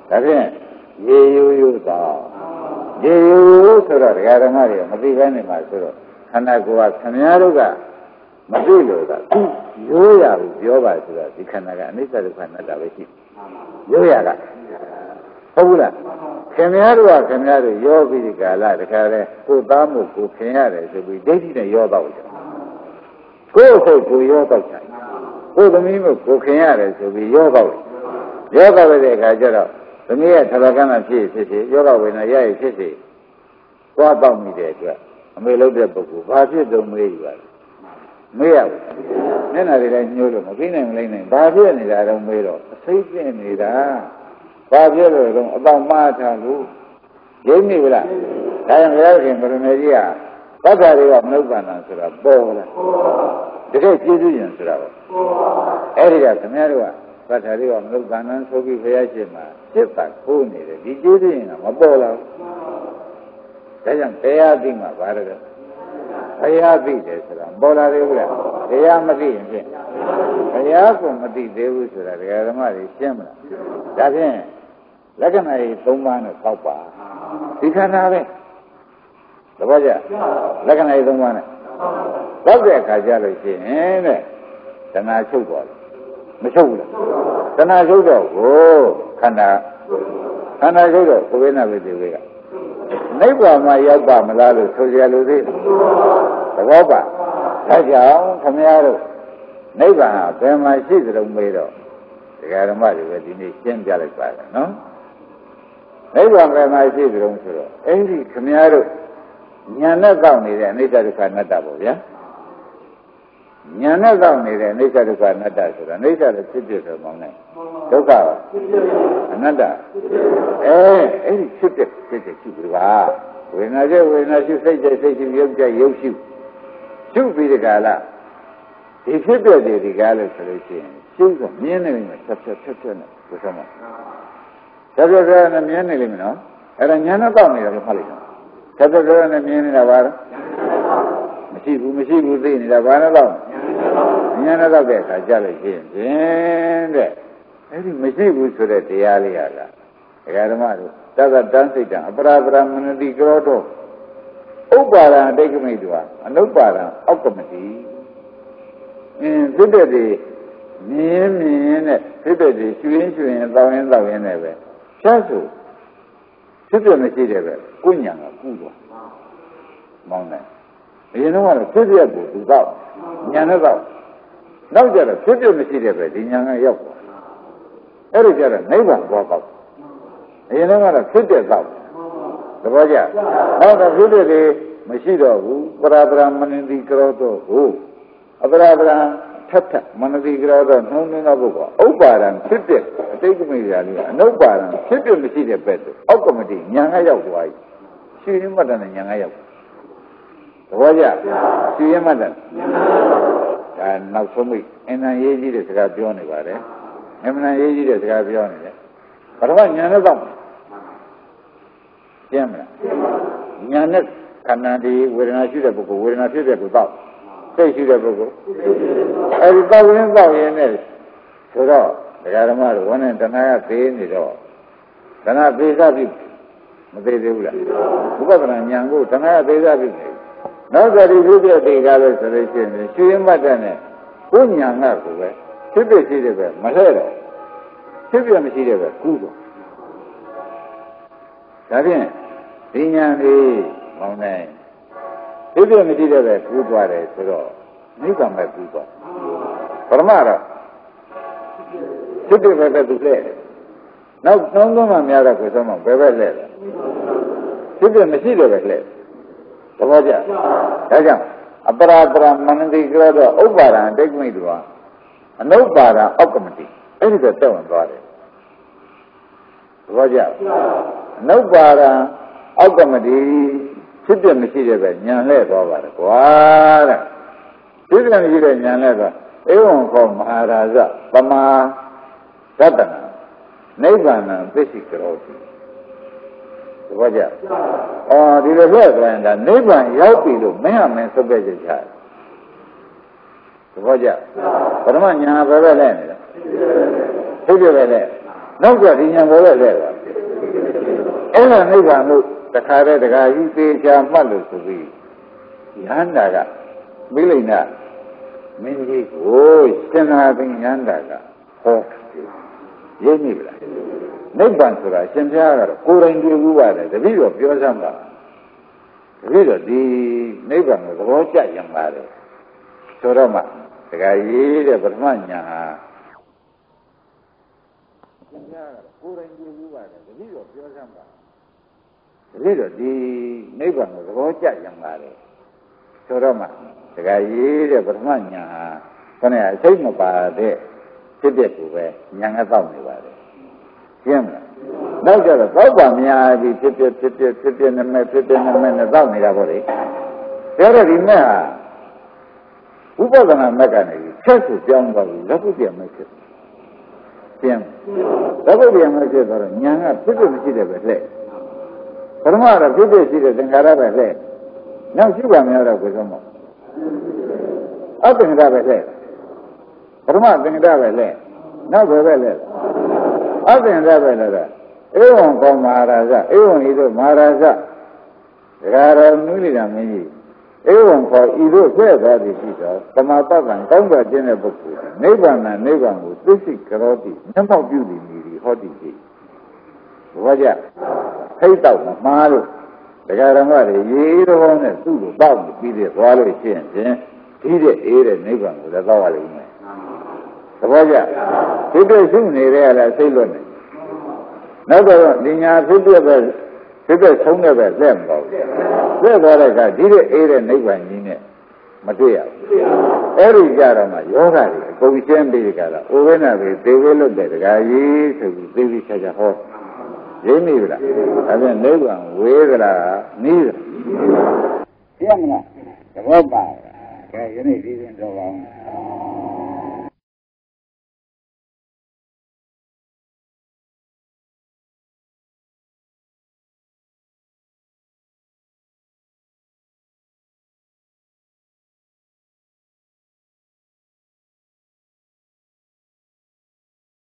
ဒါဖြင့်ရေရိုးရိုးတော့ရေရိုးရိုးဆိုတော့ဒကာဓမ္မတွေမသိဘဲနေမှာဆိုတော့ခန္ဓာကိုယ်ကခင်ဗျားတို့ကမသိလို့ကရိုးရဘူးပြောပါဆိုတော့ဒီခန္ဓာကအနိစ္စဒုက္ခအနတ္တပဲရှိရိုးရကဟုတ်ဘူးလားခင်ဗျားတို့ကခင်ဗျားတို့ရောပြီးဒီကာလတခါလဲကိုသားမှုကိုခင်ရတယ်ဆိုပြီးဒိဋ္ဌိနဲ့ရောတော့ကြကိုယ့်ကိုယ်ကိုရောတော့ကြကိုယ်သမီးမှုကိုခင်ရတယ်ဆိုပြီးရောတော့ရောတော့တဲ့အခါကျတော့သမီးရဲ့ထလကန်းကဖြစ်ဖြစ်ဖြစ်ရောတော့ဝင်တော့ရရဖြစ်ဖြစ်သွားတော့မိတဲ့အတွက်အမေလုပ်တဲ့ပုဂ္ဂိုလ်ဘာဖြစ်တုံးမေးယူပါလဲမေးရဘူးမျက်နှာတွေလည်းညှိုးလို့မပြီးနိုင်မလိုက်နိုင်ဘာဖြစ်နေတာတော့မေးတော့အစိမ့်ပြင်းနေတာဘာဖြစ်လို့တော့အတော့မှားထားလို့ရင်းမိဗလားဒါကြောင့်ဘုရားရှင်ဗရမေကြီးကသတ္တတွေကမနုဿာဏဆိုတာပေါ်လားတကယ်ကျေးဇူးရင်ဆိုတာပေါ့အဲ့ဒီကခင်ဗျားတို့ကသတ္တတွေကမနုဿာဏဆိုပြီးဘုရားရှင်မှာစိတ်ပါခိုးနေတယ်ဒီကျေးဇူးရင်ကမပေါ်လာဘူးဒါကြောင့်တရားသိမှဘာလဲဘုရားသိတယ်ဆိုတာပေါ်လာသေးဘူးလားတရားမသိရင်ဖြင့်ဘုရားကမသိသေးဘူးဆိုတာဒကာဓမ္မတွေရှင်းမလားဒါဖြင့်လက္ခဏာကြီး၃ပါးနဲ့ပေါက်ပါဒီခန္ဓာပဲသဘောကျလက္ခဏာကြီး၃ပါးနဲ့ပေါက်တဲ့အခါကျလို့ရှိရင်တဲ့တဏှာချုပ်သွားတယ်မချုပ်ဘူးလားတဏှာချုပ်တော့ကိုခန္ဓာခန္ဓာချုပ်တော့ကိုယ်ဝိနာဝိသေဝေကနိဗ္ဗာန်မှာရောက်ပါမလားလို့ဆိုကြလို့သေးသဘောပါဒါကြောင့်ခမည်းတော်နိဗ္ဗာန်ဘယ်မှာရှိသလဲမေးတော့ဒကာဓမ္မတွေပဲဒီနေ့ရှင်းပြလိုက်ပါတယ်နော်နိဗ္ဗာန်ဘယ်မှာရှိသလဲဆိုတော့အဲ့ဒီခမည်းတော်ညာနဲ့တောက်နေတဲ့အနိစ္စဒုက္ခအနတ္တပေါ့ဗျာညာနဲ့တောက်နေတဲ့အနိစ္စဒုက္ခအနတ္တဆိုတာအနိစ္စလည်းဖြစ်ဖြစ်ဆိုမှန်းနဲ့ဒုက္ခအနတ္တအဲအဲ့ဒီဖြစ်တဲ့ဖြစ်တဲ့ရှိပြီပါဝေဒနာကျဝေဒနာရှိစိတ်ကျစိတ်ရှိရုပ်ကျရုပ်ရှိရှုပြီးဒီကလာဒီဖြစ်တဲ့ဒီကားလို့ဆိုလို့ရှိရင်ရှုဆိုမြင်နေလိမ့်မယ်ဆက်ဆက်ဆက်ဆက်နဲ့ဘယ်ဆိုမှဆက်ဆက်ဆက်နဲ့မြင်နေလိမ့်မယ်နော်အဲ့ဒါညာနဲ့တောက်နေတယ်လို့မှတ်လိုက်တော့ဆက်ဆက်ဆက်နဲ့မြင်နေတာပါလားမရှိဘူးမရှိဘူးသိနေတာဘာနဲ့တော့ညာနဲ့တော့တဲ့အခါကြလို့ရှိရင်ဖြင့်တဲ့အဲ့ဒီမရှိဘူးဆိုတဲ့တရားလေးဟာကဒကာဓမ္မတို့သတ္တတန်းစိတ်တံအပရာပရမနတိကရောတော့ဥပ္ပါဒံအတိတ်ကမိတုဟာအနုပ္ပါဒံအောက်ကမတိအင်းဖြစ်တဲ့ဒီမြင်းမြင်းနဲ့ဖြစ်တဲ့ဒီရွှင်ရွှင်တောင်းရင်တောင်းရင်လည်းပဲဖြတ်ဆိုဖြစ်တဲ့မရှိတဲ့ပဲကိုညာကကုသွားမောင်းတယ်အရင်တော့ကတော့ဖြစ်တဲ့ကိုသူတော့ညာနဲ့တော့နောက်ကြတော့ဖြစ်တဲ့မရှိတဲ့ပဲဒီညာကရောက်သွားအဲ့ဒီကြတော့နိဗ္ဗာန်သွားတော့အရင်တော့ကတော့ဖြစ်တဲ့တော့သဘောကျနောက်တော့ဖြစ်တဲ့မရှိတော့ဘူးပရာပရမနတိကရောတော့ဟုတ်အပရာပရထက်ထက်မနတိကရောတော့နှုံးနှင်းတော့ဘုရားဥပ္ပါဒံဖြစ်တဲ့အတိတ်ကမိရာလေးကအနုပ္ပါဒံဖြစ်တဲ့မရှိတဲ့ဘက်ဆိုအောက်ကမတိညာကရောက်သွားပြီရှင်ရမတ္တနဲ့ညာကရောက်သဘောကျရှင်ရမတ္တဒါနောက်ဆုံးမိအင်္ဂန်ရေးကြီးတဲ့စကားပြောနေပါတယ်အင်္ဂန်ရေးကြီးတဲ့စကားပြောနေတယ်ပထမညာနဲ့တော့ရှင်းမလားညာနဲ့ခန္ဓာဒီဝေဒနာရှိတဲ့ပုဂ္ဂိုလ်ဝေဒနာဖြစ်တဲ့ပုဂ္ဂိုလ်စိတ်ရှိတဲ့ပုဂ္ဂိုလ်အဲဒီတောက်ရင်းတောက်ရင်းနဲ့ဆိုတော့ဒကာဓမ္မတို့ဝန်းနဲ့တဏှာကသေးနေတော့တဏှာသေးစားပြီမသေးသေးဘူးလားဥပဒနာဉာဏ်ကိုတဏှာကသေးစားပြီနောက်ကြဒီဖြစ်တဲ့တေကားလို့ဆိုလို့ရှိရင်ရွှေရမတ်တဲ့နဲ့ကိုဉာဏ်ကကိုပဲဖြစ်ဖြစ်ရှိတဲ့ပဲမလှဲ့တော့ဖြစ်ဖြစ်မရှိတဲ့ပဲကူးတော့ဒါဖြင့်ဒီဉာဏ်လေးမောင်းနိုင်ဒီပြမရှိတဲ့ပဲကူးသွားတယ်ဆိုတော့နိဗ္ဗာန်ပဲကူးသွားပရမတော့ဖြစ်တဲ့ပဲသူလဲနောက်သုံးသုံးမှများတော့ကိုယ်ဆုံးမဘယ်ပဲလဲဖြစ်တဲ့မရှိတဲ့ပဲလဲသဘောကျဒါကြောင့်အပရာပရမနတိကရောတော့ဥပ္ပါဒံဒိဋ္ဌိမိတုဟာအနုပ္ပါဒံအောက်ကမတိအဲ့ဒီတော့တက်ဝင်သွားတယ်သဘောကျအနုပ္ပါဒံအောက်ကမတိဖြစ်တဲ့မရှိတဲ့ပဲညာလဲသွားပါတယ်ကွာတဲ့ဖြစ်တဲ့မရှိတဲ့ညာလဲသွားဧဝံခောမဟာရာဇပမာသတ္တနာနိဗ္ဗာန်သစ္စိကရောတိသဘောကျအော်ဒီလိုပြောရင်ဒါနိဗ္ဗာန်ရောက်ပြီလို့မင်းအမင်းသုတ်ပြချက်ချတယ်သဘောကျပရမညာဘယ်ပဲလဲနေလဲဖြစ်ဖြစ်ပဲလဲနောက်ကဒီညာဘယ်ပဲလဲသွားအဲ့ဒါနိဗ္ဗာန်လို့တခါတည်းတခါကြီးသေချာမှတ်လို့ဆိုပြီးယန္တာကမိလိမ့်နာမင်းကြီးကိုရှင်သာသင်ယန္တာကဟောရင်းမိဗလားနိဗ္ဗာန်ဆိုတာရှင်ဘုရားကတော့ကိုယ်တိုင်တွေ့ဘူးပါတယ်တပည့်တော်ပြောစမ်းပါတပည့်တော်ဒီနိဗ္ဗာန်ကိုသဘောကျရင်ပါတယ်ဆိုတော့မှတခါရေးတဲ့ပထမညာဟာရှင်ဘုရားကတော့ကိုယ်တိုင်တွေ့ဘူးပါတယ်တပည့်တော်ပြောစမ်းပါတပည့်တော်ဒီနိဗ္ဗာန်ကိုသဘောကျရင်ပါတယ်ဆိုတော့မှတခါရေးတဲ့ပထမညာဟာခဏအစိတ်မပါတဲ့ဖြစ်တဲ့ကိုပဲညာငါတော့နေပါတယ်ရှင်းမလားနောက်ကြတော့သောက်ပါများပြီးဖြစ်ဖြစ်ဖြစ်ဖြစ်ဖြစ်ဖြစ်နမဲဖြစ်ဖြစ်နမဲနဲ့တော့နေတာပေါ့လေဒါတော့ဒီမဲ့ဟာဥပဒနာမက်ကနေဆက်ကိုပြောင်းသွားပြီးလက်ပုတ်ပြန်မဲ့ဖြစ်ရှင်းလက်ပုတ်ပြန်မဲ့ဖြစ်တော့ညာကဖြစ်ဖြစ်မရှိတဲ့ပဲလှဲ့ပထမတော့ဖြစ်ဖြစ်ရှိတဲ့သင်္ခါရပဲလှဲ့နောက်ရှိပါများတော့ကိုယ်ဆုံးမအသင်္ခါရပဲလှဲ့ပထမသင်္ခါရပဲလှဲ့နောက်ပဲပဲလှဲ့အသင်္ခါရပဲလှဲ့တာဧဝံကောမဟာရာဇဧဝံဤသို့မဟာရာဇဒဂါရောနုလိတာမင်းကြီးဧဝံခေါ်ဤသို့ဖဲ့သွားသည်ရှိသောသမာပတ္တံကောင်းစွာကျင့်တဲ့ပုဂ္ဂိုလ်နိဗ္ဗာန်နိဗ္ဗာန်ကိုသိသိကရောတိမျက်မှောက်ပြုသည်မည်ဟောတိရှိဘောကြထိတ်တော့မှားလို့ဒကာရမတွေရေတော်နဲ့သူ့ကိုတောက်ပြီးပြီးသွားလို့ရှိရင်ဒီတဲ့အေးတဲ့နိဗ္ဗာန်ကိုလည်းတောက်ရလိမ့်မယ်သဘောကျဒီတဲ့ရှိနေတယ်လည်းစိတ်လွတ်နေနောက်တော့ဒီညာဖြစ်ပြပဲဖြစ်တဲ့ဆုံးတဲ့ပဲလက်မပေါ့လက်သွားတဲ့ကဒီတဲ့အေးတဲ့နိဗ္ဗာန်ကြီးနဲ့မတွေ့ရဘူးအဲ့ဒီကြတော့မှယောဂတွေအကုန်ရှင်းပြီးကြတာဩဝိနာပဲသေဝေလွတ်တဲ့ဒကာကြီးဆိုပြီးသိသိချာချာဟောရင်းမိဗလားဒါပြန်နိဗ္ဗာန်ဝေးသလားနီးသလားပြမလားသဘောပါကဲယနေ့ဒီရင်တော့ပါ